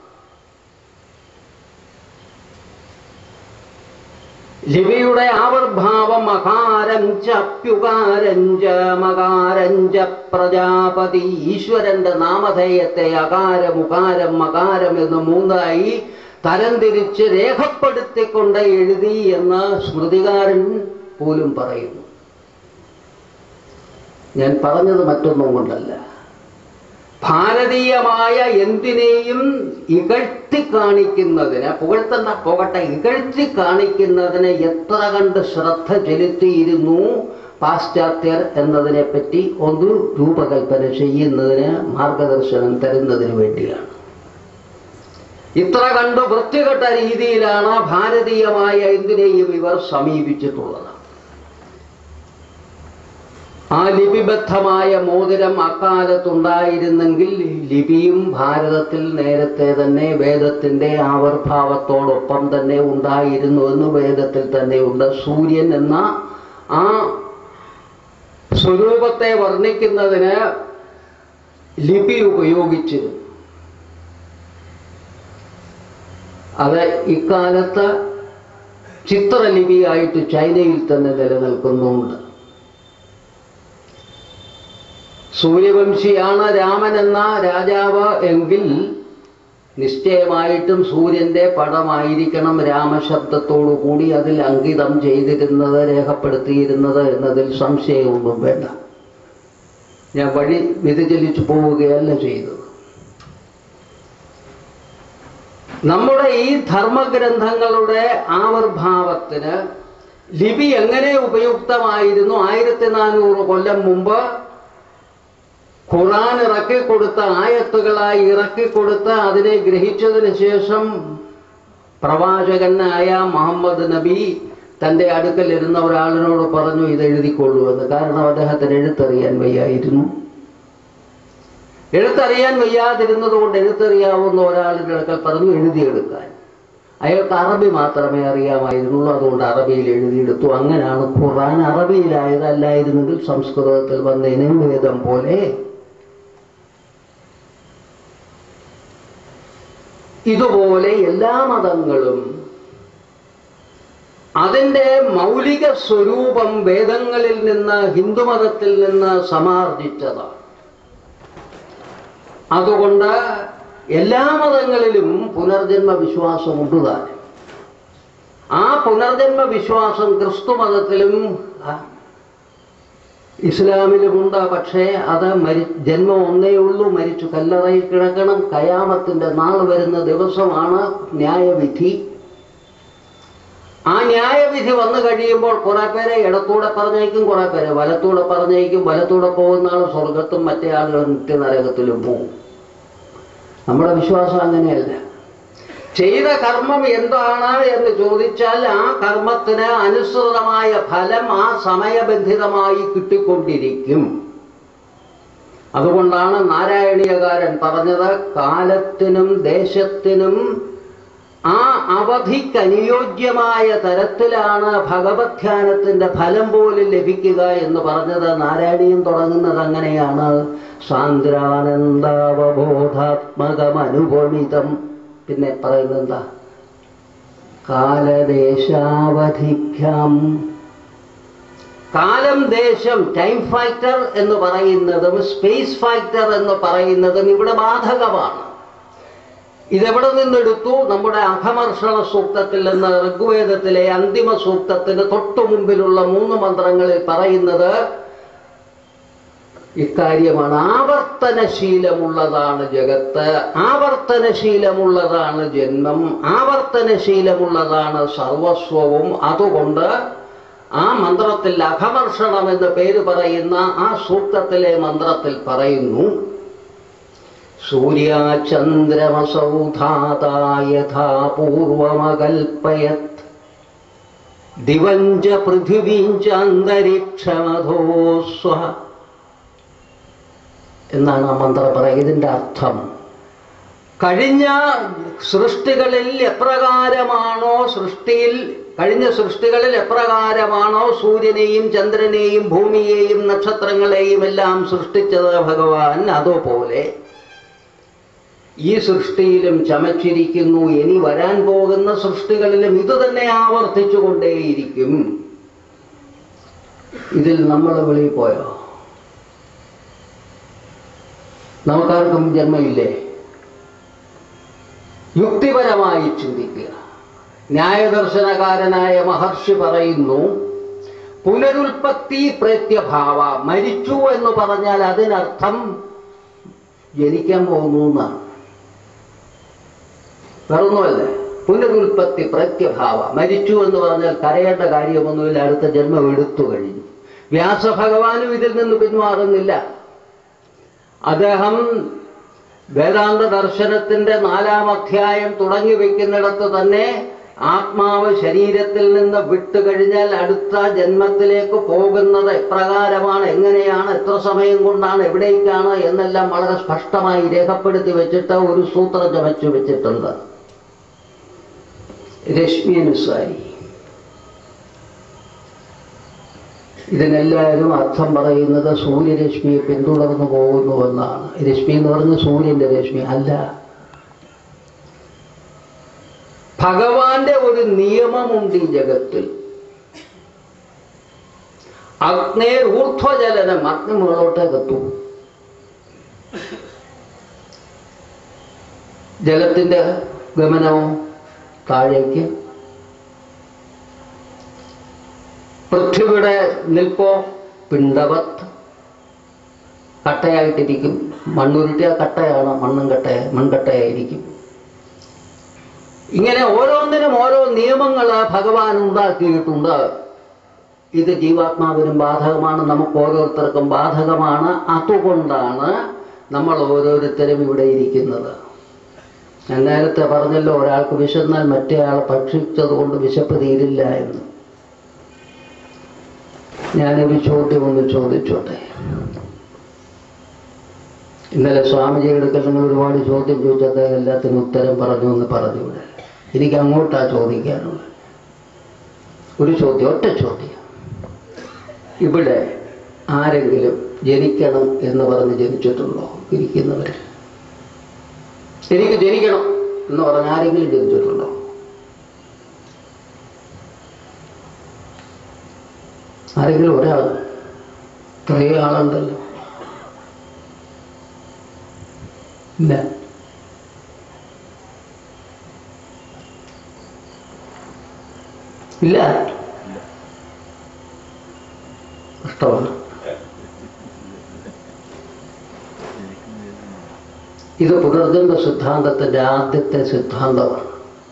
[SPEAKER 3] ലിപിയുടെ ആവിർഭാവം മകാരഞ്ച അപ്യുകാരഞ്ച മകാരഞ്ച പ്രജാപതി, ഈശ്വരന്റെ നാമധേയത്തെ അകാരം ഉകാരം മകാരം എന്ന് മൂന്നായി തരംതിരിച്ച് രേഖപ്പെടുത്തിക്കൊണ്ട് എഴുതി എന്ന് സ്മൃതികാരൻ പോലും പറയുന്നു. ഞാൻ പറഞ്ഞത് മറ്റൊന്നും കൊണ്ടല്ല, ഭാരതീയമായ എന്തിനേയും ഇകഴ്ത്തി കാണിക്കുന്നതിന്, പുകഴ്ത്തണ്ട പോകട്ടെ, ഇകഴ്ത്തി കാണിക്കുന്നതിന് എത്ര കണ്ട് ശ്രദ്ധ ചെലുത്തിയിരുന്നു പാശ്ചാത്യർ എന്നതിനെപ്പറ്റി ഒന്ന് രൂപകൽപ്പന ചെയ്യുന്നതിന്, മാർഗദർശനം തരുന്നതിന് വേണ്ടിയാണ്. ഇത്ര കണ്ട് വൃത്തികെട്ട രീതിയിലാണ് ഭാരതീയമായ എന്തിനേയും ഇവർ സമീപിച്ചിട്ടുള്ളത്. ആ ലിപിബദ്ധമായ മോതിരം അക്കാലത്തുണ്ടായിരുന്നെങ്കിൽ ലിപിയും ഭാരതത്തിൽ നേരത്തെ തന്നെ വേദത്തിൻ്റെ ആവിർഭാവത്തോടൊപ്പം തന്നെ ഉണ്ടായിരുന്നുവെന്ന് വേദത്തിൽ തന്നെ ഉണ്ട്. സൂര്യൻ എന്ന ആ സ്വരൂപത്തെ വർണ്ണിക്കുന്നതിന് ലിപി ഉപയോഗിച്ചിരുന്നു. അത് ഇക്കാലത്ത് ചിത്രലിപിയായിട്ട് ചൈനയിൽ തന്നെ നിലനിൽക്കുന്നുണ്ട്. സൂര്യവംശിയാണ് രാമൻ എന്ന രാജാവ് എങ്കിൽ നിശ്ചയമായിട്ടും സൂര്യന്റെ പടമായിരിക്കണം രാമശബ്ദത്തോടു കൂടി അതിൽ അങ്കിതം ചെയ്തിരുന്നത്, രേഖപ്പെടുത്തിയിരുന്നത് എന്നതിൽ സംശയമൊന്നും വേണ്ട. ഞാൻ വഴി വ്യതിചലിച്ചു പോവുകയല്ല ചെയ്തത്. നമ്മുടെ ഈ ധർമ്മഗ്രന്ഥങ്ങളുടെ ആവിർഭാവത്തിന് ലിപി എങ്ങനെ ഉപയുക്തമായിരുന്നു? ആയിരത്തി നാനൂറ് കൊല്ലം മുമ്പ് ഖുർആൻ ഇറക്കിക്കൊടുത്ത ആയത്തുകളായി ഇറക്കിക്കൊടുത്ത് അതിനെ ഗ്രഹിച്ചതിന് ശേഷം പ്രവാചകനായ മുഹമ്മദ് നബി തൻ്റെ അടുക്കൽ ഇരുന്ന ഒരാളിനോട് പറഞ്ഞു, ഇത് എഴുതിക്കൊള്ളൂ എന്ന്. കാരണം അദ്ദേഹത്തിന് എഴുത്തറിയാൻ വയ്യായിരുന്നു. എഴുത്തറിയാൻ വയ്യാതിരുന്നത് കൊണ്ട് എഴുത്തറിയാവുന്ന ഒരാളിൻ്റെ അടുക്കൽ പറഞ്ഞു എഴുതിയെടുക്കാൻ. അയാൾക്ക് അറബി മാത്രമേ അറിയാമായിരുന്നുള്ളൂ, അതുകൊണ്ട് അറബിയിൽ എഴുതിയെടുത്തു. അങ്ങനെയാണ് ഖുർആൻ അറബിയിലായത്. അല്ലായിരുന്നെങ്കിൽ സംസ്കൃതത്തിൽ വന്നതിന് വേദം പോലെ. ഇതുപോലെ എല്ലാ മതങ്ങളും അതിൻ്റെ മൗലിക സ്വരൂപം വേദങ്ങളിൽ നിന്ന്, ഹിന്ദുമതത്തിൽ നിന്ന് സമാർജിച്ചതാണ്. അതുകൊണ്ട് എല്ലാ മതങ്ങളിലും പുനർജന്മ വിശ്വാസമുണ്ട് താനും. ആ പുനർജന്മ വിശ്വാസം ക്രിസ്തു മതത്തിലും ഇസ്ലാമിലുമുണ്ട്. പക്ഷേ അത് മരി ജന്മം ഒന്നേ ഉള്ളൂ, മരിച്ചു കല്ലറയിൽ കിടക്കണം. കയാമത്തിൻ്റെ നാൾ വരുന്ന ദിവസമാണ് ന്യായവിധി. ആ ന്യായവിധി വന്നു കഴിയുമ്പോൾ കുറെ പേരെ ഇടത്തൂടെ പറഞ്ഞേക്കും, കുറെ പേരെ വലത്തൂടെ പറഞ്ഞേക്കും. വലത്തൂടെ പോകുന്ന ആൾ സ്വർഗത്തും മറ്റേ ആളുകൾ നിത്യനരകത്തിലും പോകും. നമ്മുടെ വിശ്വാസം അങ്ങനെയല്ല. ചെയ്ത കർമ്മം എന്താണ് എന്ന് ചോദിച്ചാൽ ആ കർമ്മത്തിന് അനുസൃതമായ ഫലം ആ സമയബന്ധിതമായി കിട്ടിക്കൊണ്ടിരിക്കും. അതുകൊണ്ടാണ് നാരായണീയകാരൻ പറഞ്ഞത്, കാലത്തിനും ദേശത്തിനും ആ അവധിക്ക് അനുയോജ്യമായ തരത്തിലാണ് ഭഗവത് ധ്യാനത്തിന്റെ ഫലം പോലും ലഭിക്കുക എന്ന് പറഞ്ഞത്. നാരായണീയം തുടങ്ങുന്നത് അങ്ങനെയാണ്, സാന്ദ്രാനന്ദാവബോധാത്മകമനുപമിതം. പിന്നെ പറയുന്നത് എന്താ? കാലദേശാവധിഭ്യാം. കാലം ദേശം ടൈം ഫാക്ടർ എന്ന് പറയുന്നതും സ്പേസ് ഫാക്ടർ എന്ന് പറയുന്നതും ഇവിടെ ബാധകമാണ്. ഇതെവിടെ നിന്നെടുത്തു? നമ്മുടെ അഘമർഷണ സൂക്തത്തിൽ നിന്ന് ഋഗ്വേദത്തിലെ അന്തിമ സൂക്തത്തിന് തൊട്ടു മുമ്പിലുള്ള മൂന്ന് മന്ത്രങ്ങളിൽ പറയുന്നത് ഇക്കാര്യമാണ്. ആവർത്തനശീലമുള്ളതാണ് ജഗത്ത്, ആവർത്തനശീലമുള്ളതാണ് ജന്മം, ആവർത്തനശീലമുള്ളതാണ് സർവസ്വവും. അതുകൊണ്ട് ആ മന്ത്രത്തിൽ അഘമർഷണം എന്ന് പേര് പറയുന്ന ആ സൂക്തത്തിലെ മന്ത്രത്തിൽ പറയുന്നു, സൂര്യാചന്ദ്രമസൗധാതായഥാ പൂർവമകൽപ്പയത് ദിവഞ്ച പൃഥിവീഞ്ച അന്തരീക്ഷമധോസ്വ എന്നാണ് ആ മന്ത്രം പറയുക. ഇതിൻ്റെ അർത്ഥം, കഴിഞ്ഞ സൃഷ്ടികളിൽ എപ്രകാരമാണോ സൃഷ്ടിയിൽ കഴിഞ്ഞ സൃഷ്ടികളിൽ എപ്രകാരമാണോ സൂര്യനെയും ചന്ദ്രനെയും ഭൂമിയെയും നക്ഷത്രങ്ങളെയും എല്ലാം സൃഷ്ടിച്ചത് ഭഗവാൻ, അതുപോലെ ഈ സൃഷ്ടിയിലും ചമച്ചിരിക്കുന്നു. ഇനി വരാൻ പോകുന്ന സൃഷ്ടികളിലും ഇത് തന്നെ ആവർത്തിച്ചു കൊണ്ടേയിരിക്കും. ഇതിൽ നമ്മൾ വെളിയിൽ പോയോ? നമുക്കാർക്കും ജന്മമില്ലേ? യുക്തിപരമായി ചിന്തിക്കുക. ന്യായദർശനകാരനായ മഹർഷി പറയുന്നു, പുനരുൽപ്പത്തി പ്രത്യഭാവ. മരിച്ചു എന്ന് പറഞ്ഞാൽ അതിനർത്ഥം ജനിക്കാൻ പോകുന്നു എന്നാണ്. വേറൊന്നുമല്ലേ? പുനരുൽപ്പത്തി പ്രത്യഭാവ. മരിച്ചു എന്ന് പറഞ്ഞാൽ കരയേണ്ട കാര്യമൊന്നുമില്ല, അടുത്ത ജന്മം എടുത്തു കഴിഞ്ഞു. വ്യാസഭഗവാനും ഇതിൽ നിന്ന് പിന്മാറുന്നില്ല. അദ്ദേഹം വേദാന്ത ദർശനത്തിന്റെ നാലാം അധ്യായം തുടങ്ങി വയ്ക്കുന്നിടത്ത് തന്നെ ആത്മാവ് ശരീരത്തിൽ നിന്ന് വിട്ടുകഴിഞ്ഞാൽ അടുത്ത ജന്മത്തിലേക്ക് പോകുന്നത് എപ്രകാരമാണ്, എങ്ങനെയാണ്, എത്ര സമയം കൊണ്ടാണ്, എവിടേക്കാണ് എന്നെല്ലാം വളരെ സ്പഷ്ടമായി രേഖപ്പെടുത്തി വെച്ചിട്ട് ഒരു സൂത്രം ചമച്ചു വെച്ചിട്ടുണ്ട്. രശ്മി അനുസാരി. ഇതിനെല്ലാവരും അർത്ഥം പറയുന്നത് സൂര്യരശ്മിയെ പിന്തുടർന്നു പോകുന്നുവെന്നാണ്. രശ്മി എന്ന് പറഞ്ഞ സൂര്യന്റെ രശ്മി അല്ല. ഭഗവാന്റെ ഒരു നിയമമുണ്ട് ഈ ജഗത്തിൽ. അഗ്നേ ഊർധ്വജലനം, അഗ്നി മുകളോട്ടേക്കെത്തും. ജലത്തിന്റെ ഗമനമോ താഴേക്ക്. പൃഥ്വിയുടെ നിൽപ്പോ പിണ്ടവത്, കട്ടയായിട്ടിരിക്കും. മണ്ണുരുട്ടിയ കട്ടയാണ്, മണ്ണും കട്ടയ മൺകട്ടയായിരിക്കും. ഇങ്ങനെ ഓരോന്നിനും ഓരോ നിയമങ്ങൾ ഭഗവാൻ ഉണ്ടാക്കിയിട്ടുണ്ട്. ഇത് ജീവാത്മാവിനും ബാധകമാണ്, നമുക്ക് ഓരോരുത്തർക്കും ബാധകമാണ്. അതുകൊണ്ടാണ് നമ്മൾ ഓരോരുത്തരും ഇവിടെ ഇരിക്കുന്നത്. ഞാൻ നേരത്തെ പറഞ്ഞല്ലോ, ഒരാൾക്ക് വിശന്നാൽ മറ്റേ ആൾ ഭക്ഷിച്ചത് കൊണ്ട് വിശപ്പ് തീരില്ല എന്ന്. ഞാനൊരു ചോദ്യം ഒന്ന് ചോദിച്ചോട്ടെ. ഇന്നലെ സ്വാമിജിയുടെ അടുക്കൽ നിങ്ങൾ ഒരുപാട് ചോദ്യം ചോദിച്ചത് എല്ലാത്തിനും ഉത്തരം പറഞ്ഞു എന്ന് പറഞ്ഞുകൂടെ? എനിക്ക് അങ്ങോട്ടാ ചോദിക്കാനുള്ളത്. ഒരു ചോദ്യം, ഒറ്റ ചോദ്യം. ഇവിടെ ആരെങ്കിലും ജനിക്കണം എന്ന് പറഞ്ഞ് ജനിച്ചിട്ടുണ്ടോ? ഇരിക്കുന്നവർ എനിക്ക് ജനിക്കണം എന്ന് പറഞ്ഞ് ആരെങ്കിലും ജനിച്ചിട്ടുണ്ടോ? ആരെങ്കിലും ഒരാൾ? കുറേ ആളുണ്ടല്ലോ. ഇല്ല. ഇല്ല, ഇഷ്ടമാണ്. ഇത് പുനർജന്മ സിദ്ധാന്തത്തിന്റെ ആദ്യത്തെ സിദ്ധാന്തമാണ്.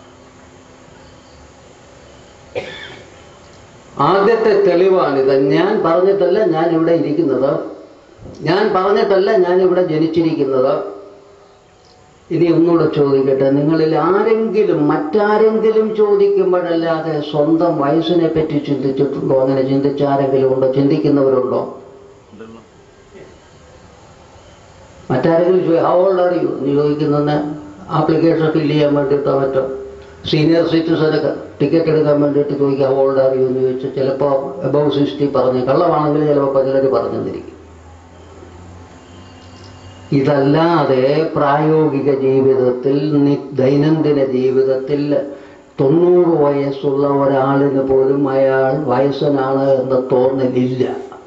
[SPEAKER 3] ആദ്യത്തെ തെളിവാണിത്. ഞാൻ പറഞ്ഞിട്ടല്ല ഞാൻ ഇവിടെ ഇരിക്കുന്നത്, ഞാൻ പറഞ്ഞിട്ടല്ല ഞാൻ ഇവിടെ ജനിച്ചിരിക്കുന്നത്. ഇനി ഒന്നുകൂടെ ചോദിക്കട്ടെ, നിങ്ങളിൽ ആരെങ്കിലും മറ്റാരെങ്കിലും ചോദിക്കുമ്പോഴല്ലാതെ സ്വന്തം വയസ്സിനെ പറ്റി ചിന്തിച്ചിട്ടുണ്ടോ? അങ്ങനെ ചിന്തിച്ച ആരെങ്കിലും ഉണ്ടോ? ചിന്തിക്കുന്നവരുണ്ടോ? മറ്റാരെങ്കിലും ചോദിക്കും ഹൗ ഓൾഡ് ആർ യു എന്ന് ചോദിക്കുന്നതിന് ആപ്ലിക്കേഷൻ ഫില്ല് ചെയ്യാൻ വേണ്ടിയിട്ടോ മറ്റോ സീനിയർ സിറ്റിസനൊക്കെ ടിക്കറ്റ് എടുക്കാൻ വേണ്ടിയിട്ട് ചോദിക്കുക ഹൗ ഓൾഡ് ആർ യു എന്ന് ചോദിച്ചാൽ ചിലപ്പോൾ എബവ് സിക്സ്റ്റി പറഞ്ഞ് കള്ളമാണെങ്കിൽ ചിലപ്പോൾ ചിലർ പറഞ്ഞെന്നിരിക്കും. ഇതല്ലാതെ പ്രായോഗിക ജീവിതത്തിൽ ദൈനംദിന ജീവിതത്തിൽ തൊണ്ണൂറ് വയസ്സുള്ള ഒരാളിന് പോലും അയാൾ വയസ്സനാണ് എന്ന തോന്നലില്ല,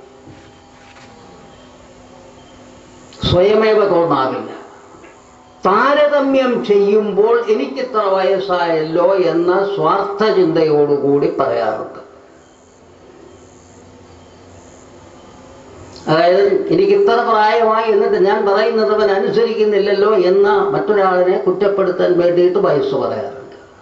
[SPEAKER 3] സ്വയമേവ തോന്നാറില്ല. താരതമ്യം ചെയ്യുമ്പോൾ എനിക്കിത്ര വയസ്സായല്ലോ എന്ന സ്വാർത്ഥ ചിന്തയോടുകൂടി പറയാറുണ്ട്. അതായത് എനിക്ക് ഇത്ര പ്രായമായി എന്നിട്ട് ഞാൻ പറയുന്നത് അവൻ അനുസരിക്കുന്നില്ലല്ലോ എന്ന മറ്റൊരാളിനെ കുറ്റപ്പെടുത്താൻ വേണ്ടിയിട്ട് വയസ്സ് പറയാറുണ്ട്.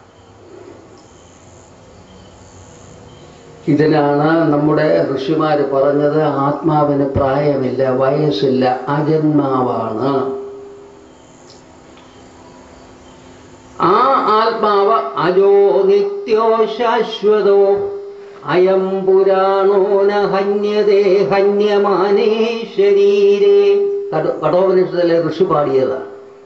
[SPEAKER 3] ഇതിനാണ് നമ്മുടെ ഋഷിമാര് പറഞ്ഞത് ആത്മാവിന് പ്രായമില്ല, വയസ്സില്ല, അജന്മാവാണ്. ആ ആത്മാവ് അജോ നിത്യോ ശാശ്വതോ അയം പുരാണോ ന ഹന്യതേ ഹന്യമാനേ ശരീരേ. കഠോപനിഷത്തിലെ ഋഷി പാടിയതാണ്.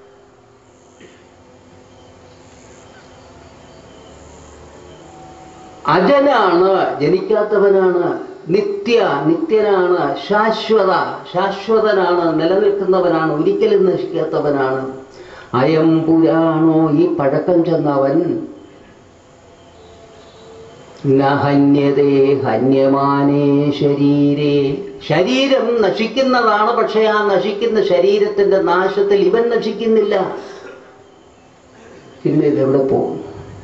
[SPEAKER 3] അജനാണ്, ജനിക്കാത്തവനാണ്, നിത്യ നിത്യനാണ്, ശാശ്വത ശാശ്വതനാണ്, നിലനിൽക്കുന്നവനാണ്, ഒരിക്കലും നശിക്കാത്തവനാണ്. അയം പുരാണോ, ഈ പഴക്കം ചെന്നവൻ, നഹന്യതേ ഹന്യമാനേ ശരീരേ, ശരീരം നശിക്കുന്നതാണ്. പക്ഷെ ആ നശിക്കുന്ന ശരീരത്തിന്റെ നാശത്തിൽ ഇവൻ നശിക്കുന്നില്ല. പിന്നെ ഇതെവിടെ പോകും?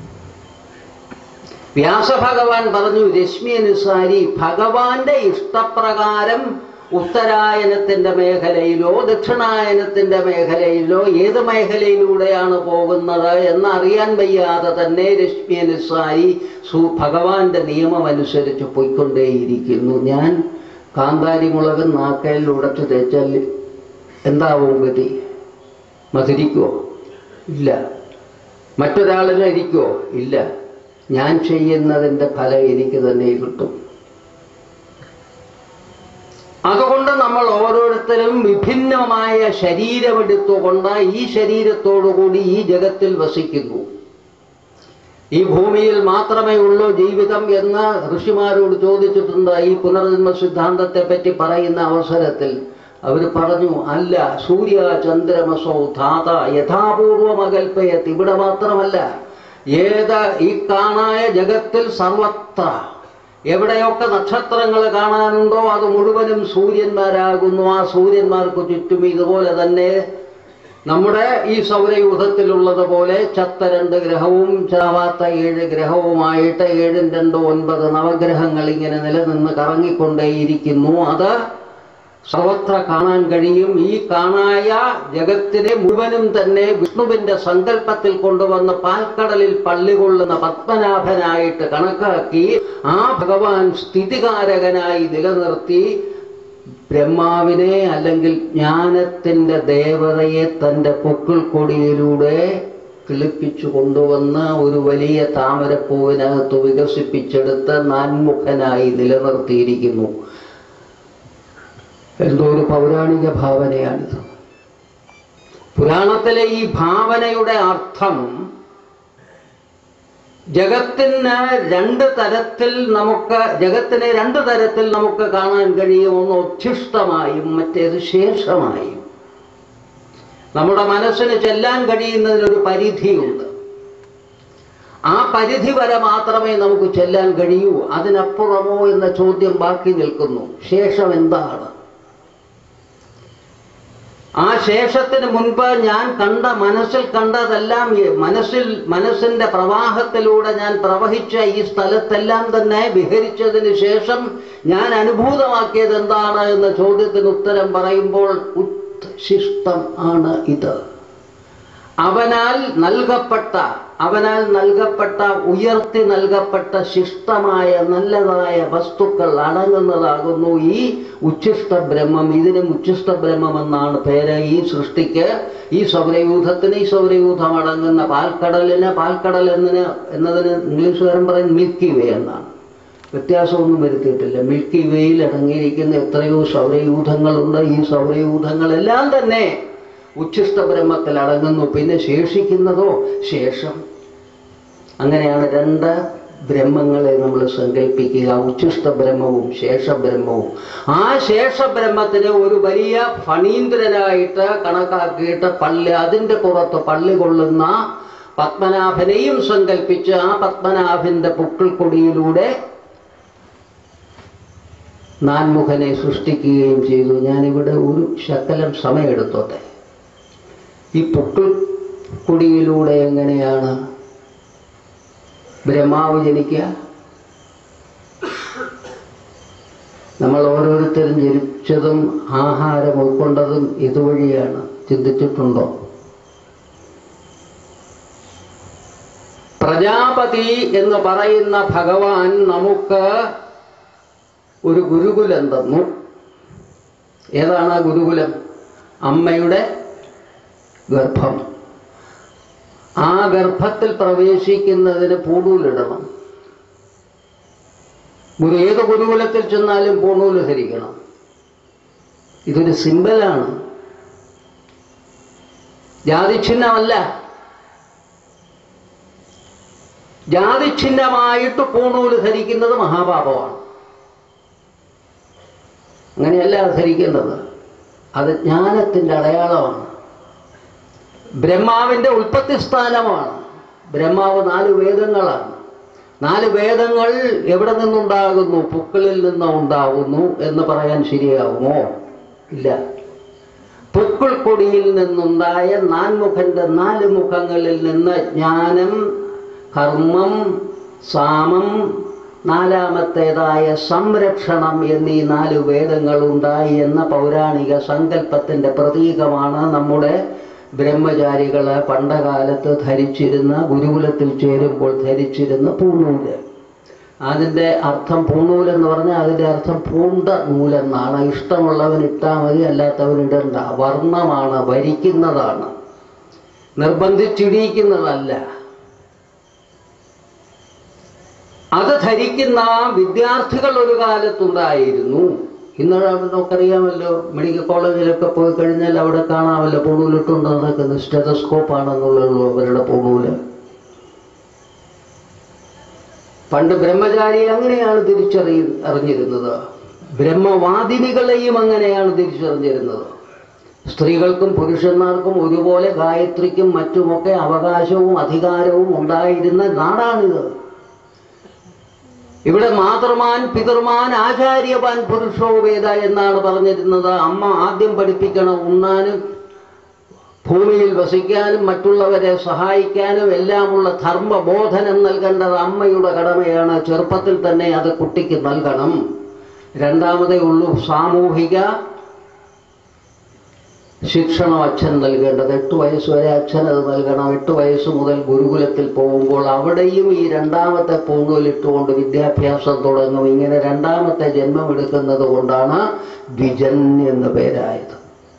[SPEAKER 3] വ്യാസഭഗവാൻ പറഞ്ഞു, രശ്മി അനുസാരി ഭഗവാന്റെ ഇഷ്ടപ്രകാരം ഉത്തരായനത്തിന്റെ മേഖലയിലോ ദക്ഷിണായനത്തിന്റെ മേഖലയിലോ ഏത് മേഖലയിലൂടെയാണ് പോകുന്നത് എന്നറിയാൻ വയ്യാതെ തന്നെ രശ്മി അനുസാരി സു ഭഗവാന്റെ നിയമം അനുസരിച്ച് പോയിക്കൊണ്ടേയിരിക്കുന്നു. ഞാൻ കാന്താരി മുളക് നാക്കയിൽ ഉടച്ചു തേച്ചാൽ എന്താവും ഗതി? മധുരിക്കോ? ഇല്ല. മറ്റൊരാളിനെ ഇരിക്കോ? ഇല്ല. ഞാൻ ചെയ്യുന്നതിൻ്റെ ഫലം എനിക്ക് തന്നെ കിട്ടും. അതുകൊണ്ട് നമ്മൾ ഓരോരുത്തരും വിഭിന്നമായ ശരീരമെടുത്തുകൊണ്ട് ഈ ശരീരത്തോടുകൂടി ഈ ജഗത്തിൽ വസിക്കുന്നു. ഈ ഭൂമിയിൽ മാത്രമേ ഉള്ളൂ ജീവിതം എന്ന് ഋഷിമാരോട് ചോദിച്ചിട്ടുണ്ട്. ഈ പുനർജന്മ സിദ്ധാന്തത്തെ പറ്റി പറയുന്ന അവസരത്തിൽ അവർ പറഞ്ഞു, അല്ല, സൂര്യ ചന്ദ്രമസോ ധാത യഥാപൂർവമകൽപ്പയത്. ഇവിടെ മാത്രമല്ല, ഏത് ഈ കാണായ ജഗത്തിൽ സർവത്ര എവിടെയൊക്കെ നക്ഷത്രങ്ങൾ കാണാനുണ്ടോ അത് മുഴുവനും സൂര്യന്മാരാകുന്നു. ആ സൂര്യന്മാർക്ക് ചുറ്റും ഇതുപോലെ തന്നെ നമ്മുടെ ഈ സൗരയൂഥത്തിലുള്ളതുപോലെ ചത്ത രണ്ട് ഗ്രഹവും ചാവാത്ത ഏഴ് ഗ്രഹവുമായിട്ട് ഏഴും രണ്ട് ഒൻപത് നവഗ്രഹങ്ങൾ ഇങ്ങനെ നിലനിന്ന് കറങ്ങിക്കൊണ്ടേയിരിക്കുന്നു. അത് സർവത്ര കാണാൻ കഴിയും. ഈ കാണായ ജഗത്തിനെ മുഴുവനും തന്നെ വിഷ്ണുവിന്റെ സങ്കല്പത്തിൽ കൊണ്ടുവന്ന് പാൽക്കടലിൽ പള്ളികൊള്ളുന്ന പത്മനാഭനായിട്ട് കണക്കാക്കി ആ ഭഗവാൻ സ്ഥിതികാരകനായി നിലനിർത്തി ബ്രഹ്മാവിനെ അല്ലെങ്കിൽ ജ്ഞാനത്തിന്റെ ദേവതയെ തന്റെ പൊക്കിൾ കൊടിയിലൂടെ കിളിപ്പിച്ചു കൊണ്ടുവന്ന് ഒരു വലിയ താമരപ്പൂവിനകത്ത് വികസിപ്പിച്ചെടുത്ത് നാൻമുഖനായി നിലനിർത്തിയിരിക്കുന്നു. എന്തോ ഒരു പൗരാണിക ഭാവനയാണിത്. പുരാണത്തിലെ ഈ ഭാവനയുടെ അർത്ഥം ജഗത്തിന് രണ്ട് തരത്തിൽ നമുക്ക് ജഗത്തിനെ രണ്ട് തരത്തിൽ നമുക്ക് കാണാൻ കഴിയും. ഒന്ന് ഉച്ഛിഷ്ടമായും മറ്റേത് ശേഷമായും. നമ്മുടെ മനസ്സിന് ചെല്ലാൻ കഴിയുന്നതിനൊരു പരിധിയുണ്ട്. ആ പരിധി വരെ മാത്രമേ നമുക്ക് ചെല്ലാൻ കഴിയൂ. അതിനപ്പുറമോ എന്ന ചോദ്യം ബാക്കി നിൽക്കുന്നു. ശേഷം എന്താണ്? ആ ശേഷത്തിന് മുൻപ് ഞാൻ കണ്ട മനസ്സിൽ കണ്ടതെല്ലാം മനസ്സിൽ മനസ്സിന്റെ പ്രവാഹത്തിലൂടെ ഞാൻ പ്രവഹിച്ച ഈ സ്ഥലത്തെല്ലാം തന്നെ വിഹരിച്ചതിന് ശേഷം ഞാൻ അനുഭൂതമാക്കിയത് എന്താണ് എന്ന ചോദ്യത്തിന് ഉത്തരം പറയുമ്പോൾ ഉച്ഛിഷ്ടം ആണ് ഇത്. അവനാൽ നൽകപ്പെട്ട അവനാൽ നൽകപ്പെട്ട ഉയർത്തി നൽകപ്പെട്ട ശിഷ്ടമായ നല്ലതായ വസ്തുക്കൾ അടങ്ങുന്നതാകുന്നു ഈ ഉച്ഛിഷ്ട ബ്രഹ്മം. ഇതിനും ഉച്ഛിഷ്ട ബ്രഹ്മം എന്നാണ് പേര്. ഈ സൃഷ്ടിക്ക്, ഈ സൗരയൂഥത്തിന്, ഈ സൗരയൂഥം അടങ്ങുന്ന പാൽക്കടലിന്, പാൽക്കടൽ എന്നതിന് എന്നതിന് ഇംഗ്ലീഷുകാരൻ പറയുന്നത് മിൽക്കി വേ എന്നാണ്. വ്യത്യാസമൊന്നും വരുത്തിയിട്ടില്ല. മിൽക്കി വേയിൽ അടങ്ങിയിരിക്കുന്ന എത്രയോ സൗരയൂഥങ്ങളുണ്ട്. ഈ സൗരയൂഥങ്ങളെല്ലാം തന്നെ ഉച്ഛിഷ്ട ബ്രഹ്മത്തിൽ അടങ്ങുന്നു. പിന്നെ ശേഷിക്കുന്നതോ ശേഷം. അങ്ങനെയാണ് രണ്ട് ബ്രഹ്മങ്ങളെ നമ്മൾ സങ്കല്പിക്കുക, ഉച്ഛിഷ്ട ബ്രഹ്മവും ശേഷബ്രഹ്മവും. ആ ശേഷബ്രഹ്മത്തിന് ഒരു വലിയ ഫണീന്ദ്രനായിട്ട് കണക്കാക്കിയിട്ട് പള്ളി, അതിൻ്റെ പുറത്ത് പള്ളി കൊള്ളുന്ന പത്മനാഭനെയും സങ്കല്പിച്ച് ആ പത്മനാഭന്റെ പുക്കിൾക്കൊടിയിലൂടെ നാൻമുഖനെ സൃഷ്ടിക്കുകയും ചെയ്തു. ഞാനിവിടെ ഒരു ശകലം സമയമെടുത്തോട്ടെ. ഈ പുക്കിൾക്കൊടിയിലൂടെ എങ്ങനെയാണ് ബ്രഹ്മാവ് ജനിക്കുക? നമ്മൾ ഓരോരുത്തരും ജനിച്ചതും ആഹാരം ഉൾക്കൊണ്ടതും ഇതുവഴിയാണ്. ചിന്തിച്ചിട്ടുണ്ടോ? പ്രജാപതി എന്ന് പറയുന്ന ഭഗവാൻ നമുക്ക് ഒരു ഗുരുകുലം തന്നു. ഏതാണ് ആ ഗുരുകുലം? അമ്മയുടെ ഗർഭം. ആ ഗർഭത്തിൽ പ്രവേശിക്കുന്നതിന് പൂണൂലിടണം. ഗുരു ഏത് ഗുരുകുലത്തിൽ ചെന്നാലും പൂണൂല് ധരിക്കണം. ഇതൊരു സിമ്പലാണ്, ജാതിഛിഹ്നമല്ല. ജാതിഛിഹ്നമായിട്ട് പൂണൂല് ധരിക്കുന്നത് മഹാപാപമാണ്. അങ്ങനെയല്ല ധരിക്കേണ്ടത്. അത് ജ്ഞാനത്തിൻ്റെ അടയാളമാണ്. ബ്രഹ്മാവിൻ്റെ ഉൽപ്പത്തി സ്ഥാനമാണ്. ബ്രഹ്മാവ് നാല് വേദങ്ങളാണ്. നാല് വേദങ്ങൾ എവിടെ നിന്നുണ്ടാകുന്നു? പുക്കിളിൽ നിന്ന് ഉണ്ടാകുന്നു എന്ന് പറയാൻ ശരിയാവുമോ? ഇല്ല. പുക്കിൾക്കൊടിയിൽ നിന്നുണ്ടായ നാൻമുഖന്റെ നാല് മുഖങ്ങളിൽ നിന്ന് ജ്ഞാനം, കർമ്മം, സാമം, നാലാമത്തേതായ സംരക്ഷണം എന്നീ നാല് വേദങ്ങൾ ഉണ്ടായി എന്ന പൗരാണിക സങ്കല്പത്തിന്റെ പ്രതീകമാണ് നമ്മുടെ ബ്രഹ്മചാരികള് പണ്ടകാലത്ത് ധരിച്ചിരുന്ന, ഗുരുകുലത്തിൽ ചേരുമ്പോൾ ധരിച്ചിരുന്ന പൂണൂല്. അതിൻ്റെ അർത്ഥം, പൂണൂലെന്ന് പറഞ്ഞാൽ അതിൻ്റെ അർത്ഥം പൂണ്ട നൂലെന്നാണ്. ഇഷ്ടമുള്ളവൻ ഇട്ടാൽ മതി, അല്ലാത്തവൻ ഇടണ്ട. വർണ്ണമാണ്, വരിക്കുന്നതാണ്, നിർബന്ധിച്ചിടിയിക്കുന്നതല്ല. അത് ധരിക്കുന്ന വിദ്യാർത്ഥികൾ ഒരു കാലത്തുണ്ടായിരുന്നു. ഇന്നലെ നമുക്കറിയാമല്ലോ, മെഡിക്കൽ കോളേജിലൊക്കെ പോയി കഴിഞ്ഞാൽ അവിടെ കാണാമല്ലോ പൂണൂലിട്ടുണ്ട് നടക്കുന്നത്. സ്റ്റെതസ്കോപ്പാണെന്നുള്ളൂ അവരുടെ പൂണൂല്. പണ്ട് ബ്രഹ്മചാരി അങ്ങനെയാണ് തിരിച്ചറിയ അറിഞ്ഞിരുന്നത്. ബ്രഹ്മവാദിനികളെയും അങ്ങനെയാണ് തിരിച്ചറിഞ്ഞിരുന്നത്. സ്ത്രീകൾക്കും പുരുഷന്മാർക്കും ഒരുപോലെ ഗായത്രിക്കും മറ്റുമൊക്കെ അവകാശവും അധികാരവും ഉണ്ടായിരുന്ന നാടാണിത്. ഇവിടെ മാതൃമാൻ പിതൃമാൻ ആചാര്യവാൻ പുരുഷോ വേദ എന്നാണ് പറഞ്ഞിരുന്നത്. അമ്മ ആദ്യം പഠിപ്പിക്കണം ഉണ്ണാനും ഭൂമിയിൽ വസിക്കാനും മറ്റുള്ളവരെ സഹായിക്കാനും എല്ലാമുള്ള ധർമ്മബോധനം നൽകേണ്ടത് അമ്മയുടെ കടമയാണ്. ചെറുപ്പത്തിൽ തന്നെ അത് കുട്ടിക്ക് നൽകണം. രണ്ടാമതേ ഉള്ളൂ സാമൂഹിക ശിക്ഷണം അച്ഛൻ നൽകേണ്ടത്. എട്ട് വയസ്സ് വരെ അച്ഛൻ അത് നൽകണം. എട്ട് വയസ്സ് മുതൽ ഗുരുകുലത്തിൽ പോകുമ്പോൾ അവിടെയും ഈ രണ്ടാമത്തെ പൂണൂലിട്ടുകൊണ്ട് വിദ്യാഭ്യാസം തുടങ്ങും. ഇങ്ങനെ രണ്ടാമത്തെ ജന്മം എടുക്കുന്നത് കൊണ്ടാണ് ദ്വിജൻ എന്ന് പേരായത്.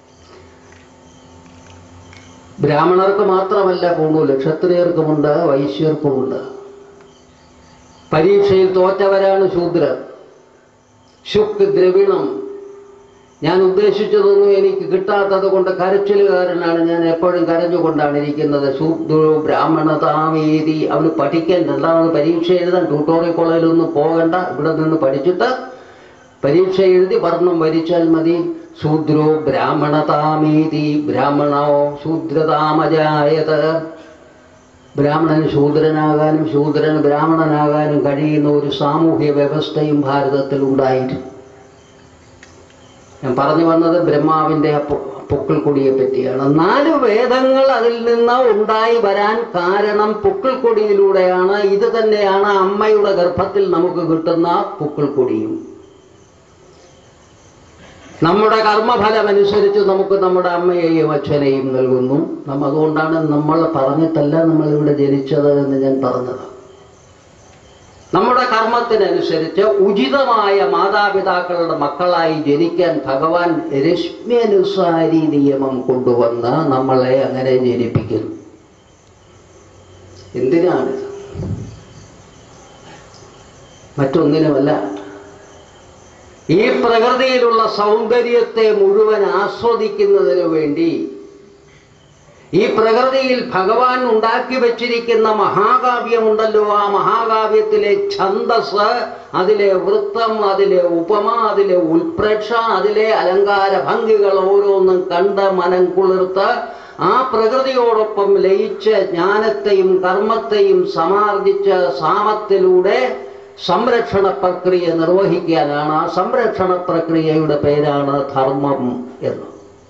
[SPEAKER 3] ബ്രാഹ്മണർക്ക് മാത്രമല്ല പൂണൂല്, ക്ഷത്രിയർക്കുമുണ്ട്, വൈശ്യർക്കുമുണ്ട്. പരീക്ഷയിൽ തോറ്റവരാണ് ശൂദ്രർ. ശുക്ക് ദ്രവിണം. ഞാൻ ഉദ്ദേശിച്ചതൊന്നും എനിക്ക് കിട്ടാത്തത് കൊണ്ട് കരച്ചിലുകാരനാണ് ഞാൻ. എപ്പോഴും കരഞ്ഞുകൊണ്ടാണ് ഇരിക്കുന്നത്. ശൂദ്രോ ബ്രാഹ്മണതാമേതി. അവന് പഠിക്കാൻ രണ്ടാമത് പരീക്ഷ എഴുതാൻ ട്യൂട്ടോറിയൽ കോളേജിലൊന്നും പോകണ്ട. ഇവിടെ നിന്ന് പഠിച്ചിട്ട് പരീക്ഷ എഴുതി വർണ്ണം വരിച്ചാൽ മതി. ശൂദ്രോ ബ്രാഹ്മണതാമേതി. ബ്രാഹ്മണോ ശൂദ്രതാമജായത്. ബ്രാഹ്മണന് ശൂദ്രനാകാനും ശൂദ്രന് ബ്രാഹ്മണനാകാനും കഴിയുന്ന ഒരു സാമൂഹ്യ വ്യവസ്ഥയും ഭാരതത്തിൽ ഉണ്ടായിരുന്നു. ഞാൻ പറഞ്ഞു വന്നത് ബ്രഹ്മാവിൻ്റെ പുക്കിൾക്കൊടിയെ പറ്റിയാണ്. നാല് വേദങ്ങൾ അതിൽ നിന്ന് ഉണ്ടായി വരാൻ കാരണം പുക്കിൾക്കൊടിയിലൂടെയാണ്. ഇത് തന്നെയാണ് അമ്മയുടെ ഗർഭത്തിൽ നമുക്ക് കിട്ടുന്ന പുക്കിൾക്കൊടിയും. നമ്മുടെ കർമ്മഫലമനുസരിച്ച് നമുക്ക് നമ്മുടെ അമ്മയെയും അച്ഛനെയും നൽകുന്നു. നമ്മ അതുകൊണ്ടാണ് നമ്മൾ പറഞ്ഞിട്ടല്ല നമ്മളിവിടെ ജനിച്ചത് എന്ന് ഞാൻ പറഞ്ഞത്. നമ്മുടെ കർമ്മത്തിനനുസരിച്ച് ഉചിതമായ മാതാപിതാക്കളുടെ മക്കളായി ജനിക്കാൻ ഭഗവാൻ രശ്മ്യനുസാരി നിയമം കൊണ്ടുവന്ന് നമ്മളെ അങ്ങനെ ജനിപ്പിക്കുന്നു. എന്തിനാണിത്? മറ്റൊന്നിനുമല്ല. ഈ പ്രകൃതിയിലുള്ള സൗന്ദര്യത്തെ മുഴുവൻ ആസ്വദിക്കുന്നതിനു വേണ്ടി ഈ പ്രകൃതിയിൽ ഭഗവാൻ ഉണ്ടാക്കി വച്ചിരിക്കുന്ന മഹാകാവ്യമുണ്ടല്ലോ, ആ മഹാകാവ്യത്തിലെ ഛന്ദസ്, അതിലെ വൃത്തം, അതിലെ ഉപമ, അതിലെ ഉൽപ്രേക്ഷ, അതിലെ അലങ്കാര ഭംഗികൾ ഓരോന്നും കണ്ട് മനം കുളിർത്ത് ആ പ്രകൃതിയോടൊപ്പം ലയിച്ച് ജ്ഞാനത്തെയും കർമ്മത്തെയും സമാർജിച്ച് സാമത്തിലൂടെ സംരക്ഷണ പ്രക്രിയ നിർവഹിക്കാനാണ്. ആ സംരക്ഷണ പ്രക്രിയയുടെ പേരാണ് ധർമ്മം എന്ന്.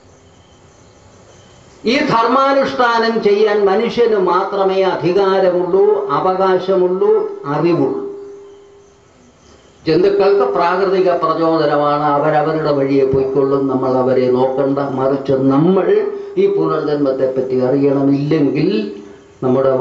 [SPEAKER 3] ഈ ധർമാനുഷ്ഠാനം ചെയ്യാൻ മനുഷ്യന് മാത്രമേ അധികാരമുള്ളൂ, അവകാശമുള്ളൂ, അറിവുള്ളൂ. ജന്തുക്കൾക്ക് പ്രാകൃതിക പ്രചോദനമാണ്. അവരവരുടെ വഴിയെ പോയിക്കൊള്ളും, നമ്മൾ അവരെ നോക്കണ്ട. മറിച്ച് നമ്മൾ ഈ പുനർജന്മത്തെ പറ്റി അറിയണമില്ലെങ്കിൽ നമ്മുടെ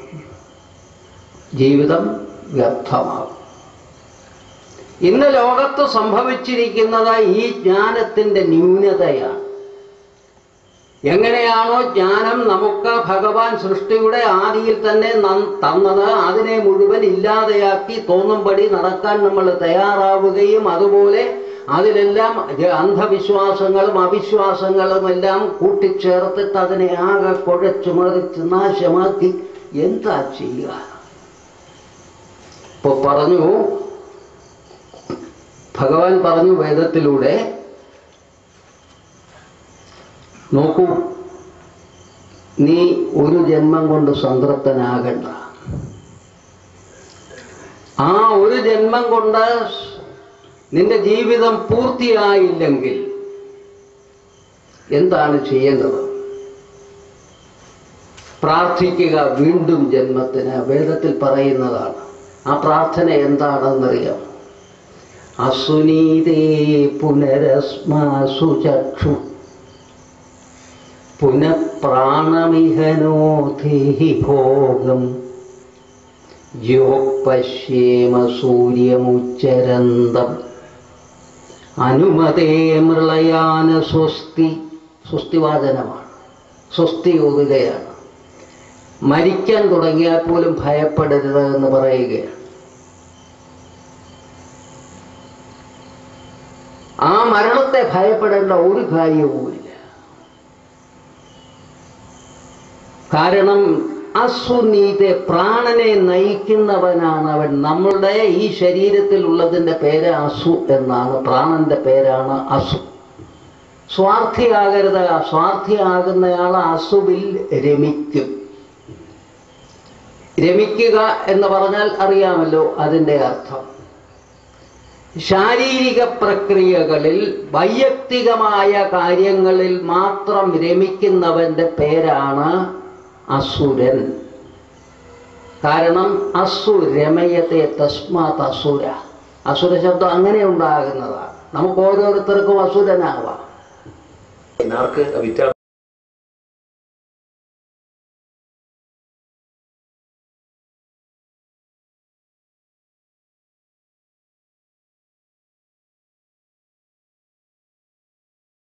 [SPEAKER 3] ജീവിതം വ്യർത്ഥമാകും. ഇന്ന് ലോകത്ത് സംഭവിച്ചിരിക്കുന്നത് ഈ ജ്ഞാനത്തിൻ്റെ ന്യൂനതയാണ്. എങ്ങനെയാണോ ജ്ഞാനം നമുക്ക് ഭഗവാൻ സൃഷ്ടിയുടെ ആദിയിൽ തന്നെ തന്നത്, അതിനെ മുഴുവൻ ഇല്ലാതെയാക്കി തോന്നുംപടി നടക്കാൻ നമ്മൾ തയ്യാറാവുകയും അതുപോലെ അതിലെല്ലാം അന്ധവിശ്വാസങ്ങളും അവിശ്വാസങ്ങളും എല്ലാം കൂട്ടിച്ചേർത്തിട്ട് അതിനെ ആകെ കുഴച്ചു മറിച്ച് നാശമാക്കി എന്താ ചെയ്യുക? ഇപ്പൊ പറഞ്ഞു, ഭഗവാൻ പറഞ്ഞു വേദത്തിലൂടെ, നോക്കൂ, നീ ഒരു ജന്മം കൊണ്ട് സംതൃപ്തനാകണ്ട. ആ ഒരു ജന്മം കൊണ്ട് നിന്റെ ജീവിതം പൂർത്തിയായില്ലെങ്കിൽ എന്താണ് ചെയ്യേണ്ടത്? പ്രാർത്ഥിക്കുക വീണ്ടും ജന്മത്തിന്. വേദത്തിൽ പറയുന്നതാണ്. ആ പ്രാർത്ഥന എന്താണെന്നറിയാം? അസുനീതേ പുനരസ്മാസു ചക്ഷു പുനഃപ്രാണമിഹനോധേഹി ഭോഗം യോ പശ്യേമ സൂര്യമുച്ചരന്തം അനുമതേ മൃളയാന സ്വസ്തി. സ്വസ്തിവാചനമാണ്, സ്വസ്തി ഓതുകയാണ്. മരിക്കാൻ തുടങ്ങിയാൽ പോലും ഭയപ്പെടരുത് എന്ന് പറയുകയാണ്. ആ മരണത്തെ ഭയപ്പെടേണ്ട ഒരു കാര്യവുമില്ല. കാരണം അസുനീതെ, പ്രാണനെ നയിക്കുന്നവനാണ് അവൻ. നമ്മളുടെ ഈ ശരീരത്തിൽ ഉള്ളതിൻ്റെ പേര് അസു എന്നാണ്. പ്രാണന്റെ പേരാണ് അസു. സ്വാർത്ഥിയാകരുത്. സ്വാർത്ഥിയാകുന്നയാൾ അസുവിൽ രമിക്കും. രമിക്കുക എന്ന് പറഞ്ഞാൽ അറിയാമല്ലോ അതിൻ്റെ അർത്ഥം. ശാരീരിക പ്രക്രിയകളിൽ വൈയക്തികമായ കാര്യങ്ങളിൽ മാത്രം രമിക്കുന്നവന്റെ പേരാണ് അസുരൻ. കാരണം അസു രമയത്തെ തസ്മാത് അസുര. അസുര ശബ്ദം അങ്ങനെ ഉണ്ടാകുന്നതാണ്. നമുക്ക് ഓരോരുത്തർക്കും അസുരനാവാം.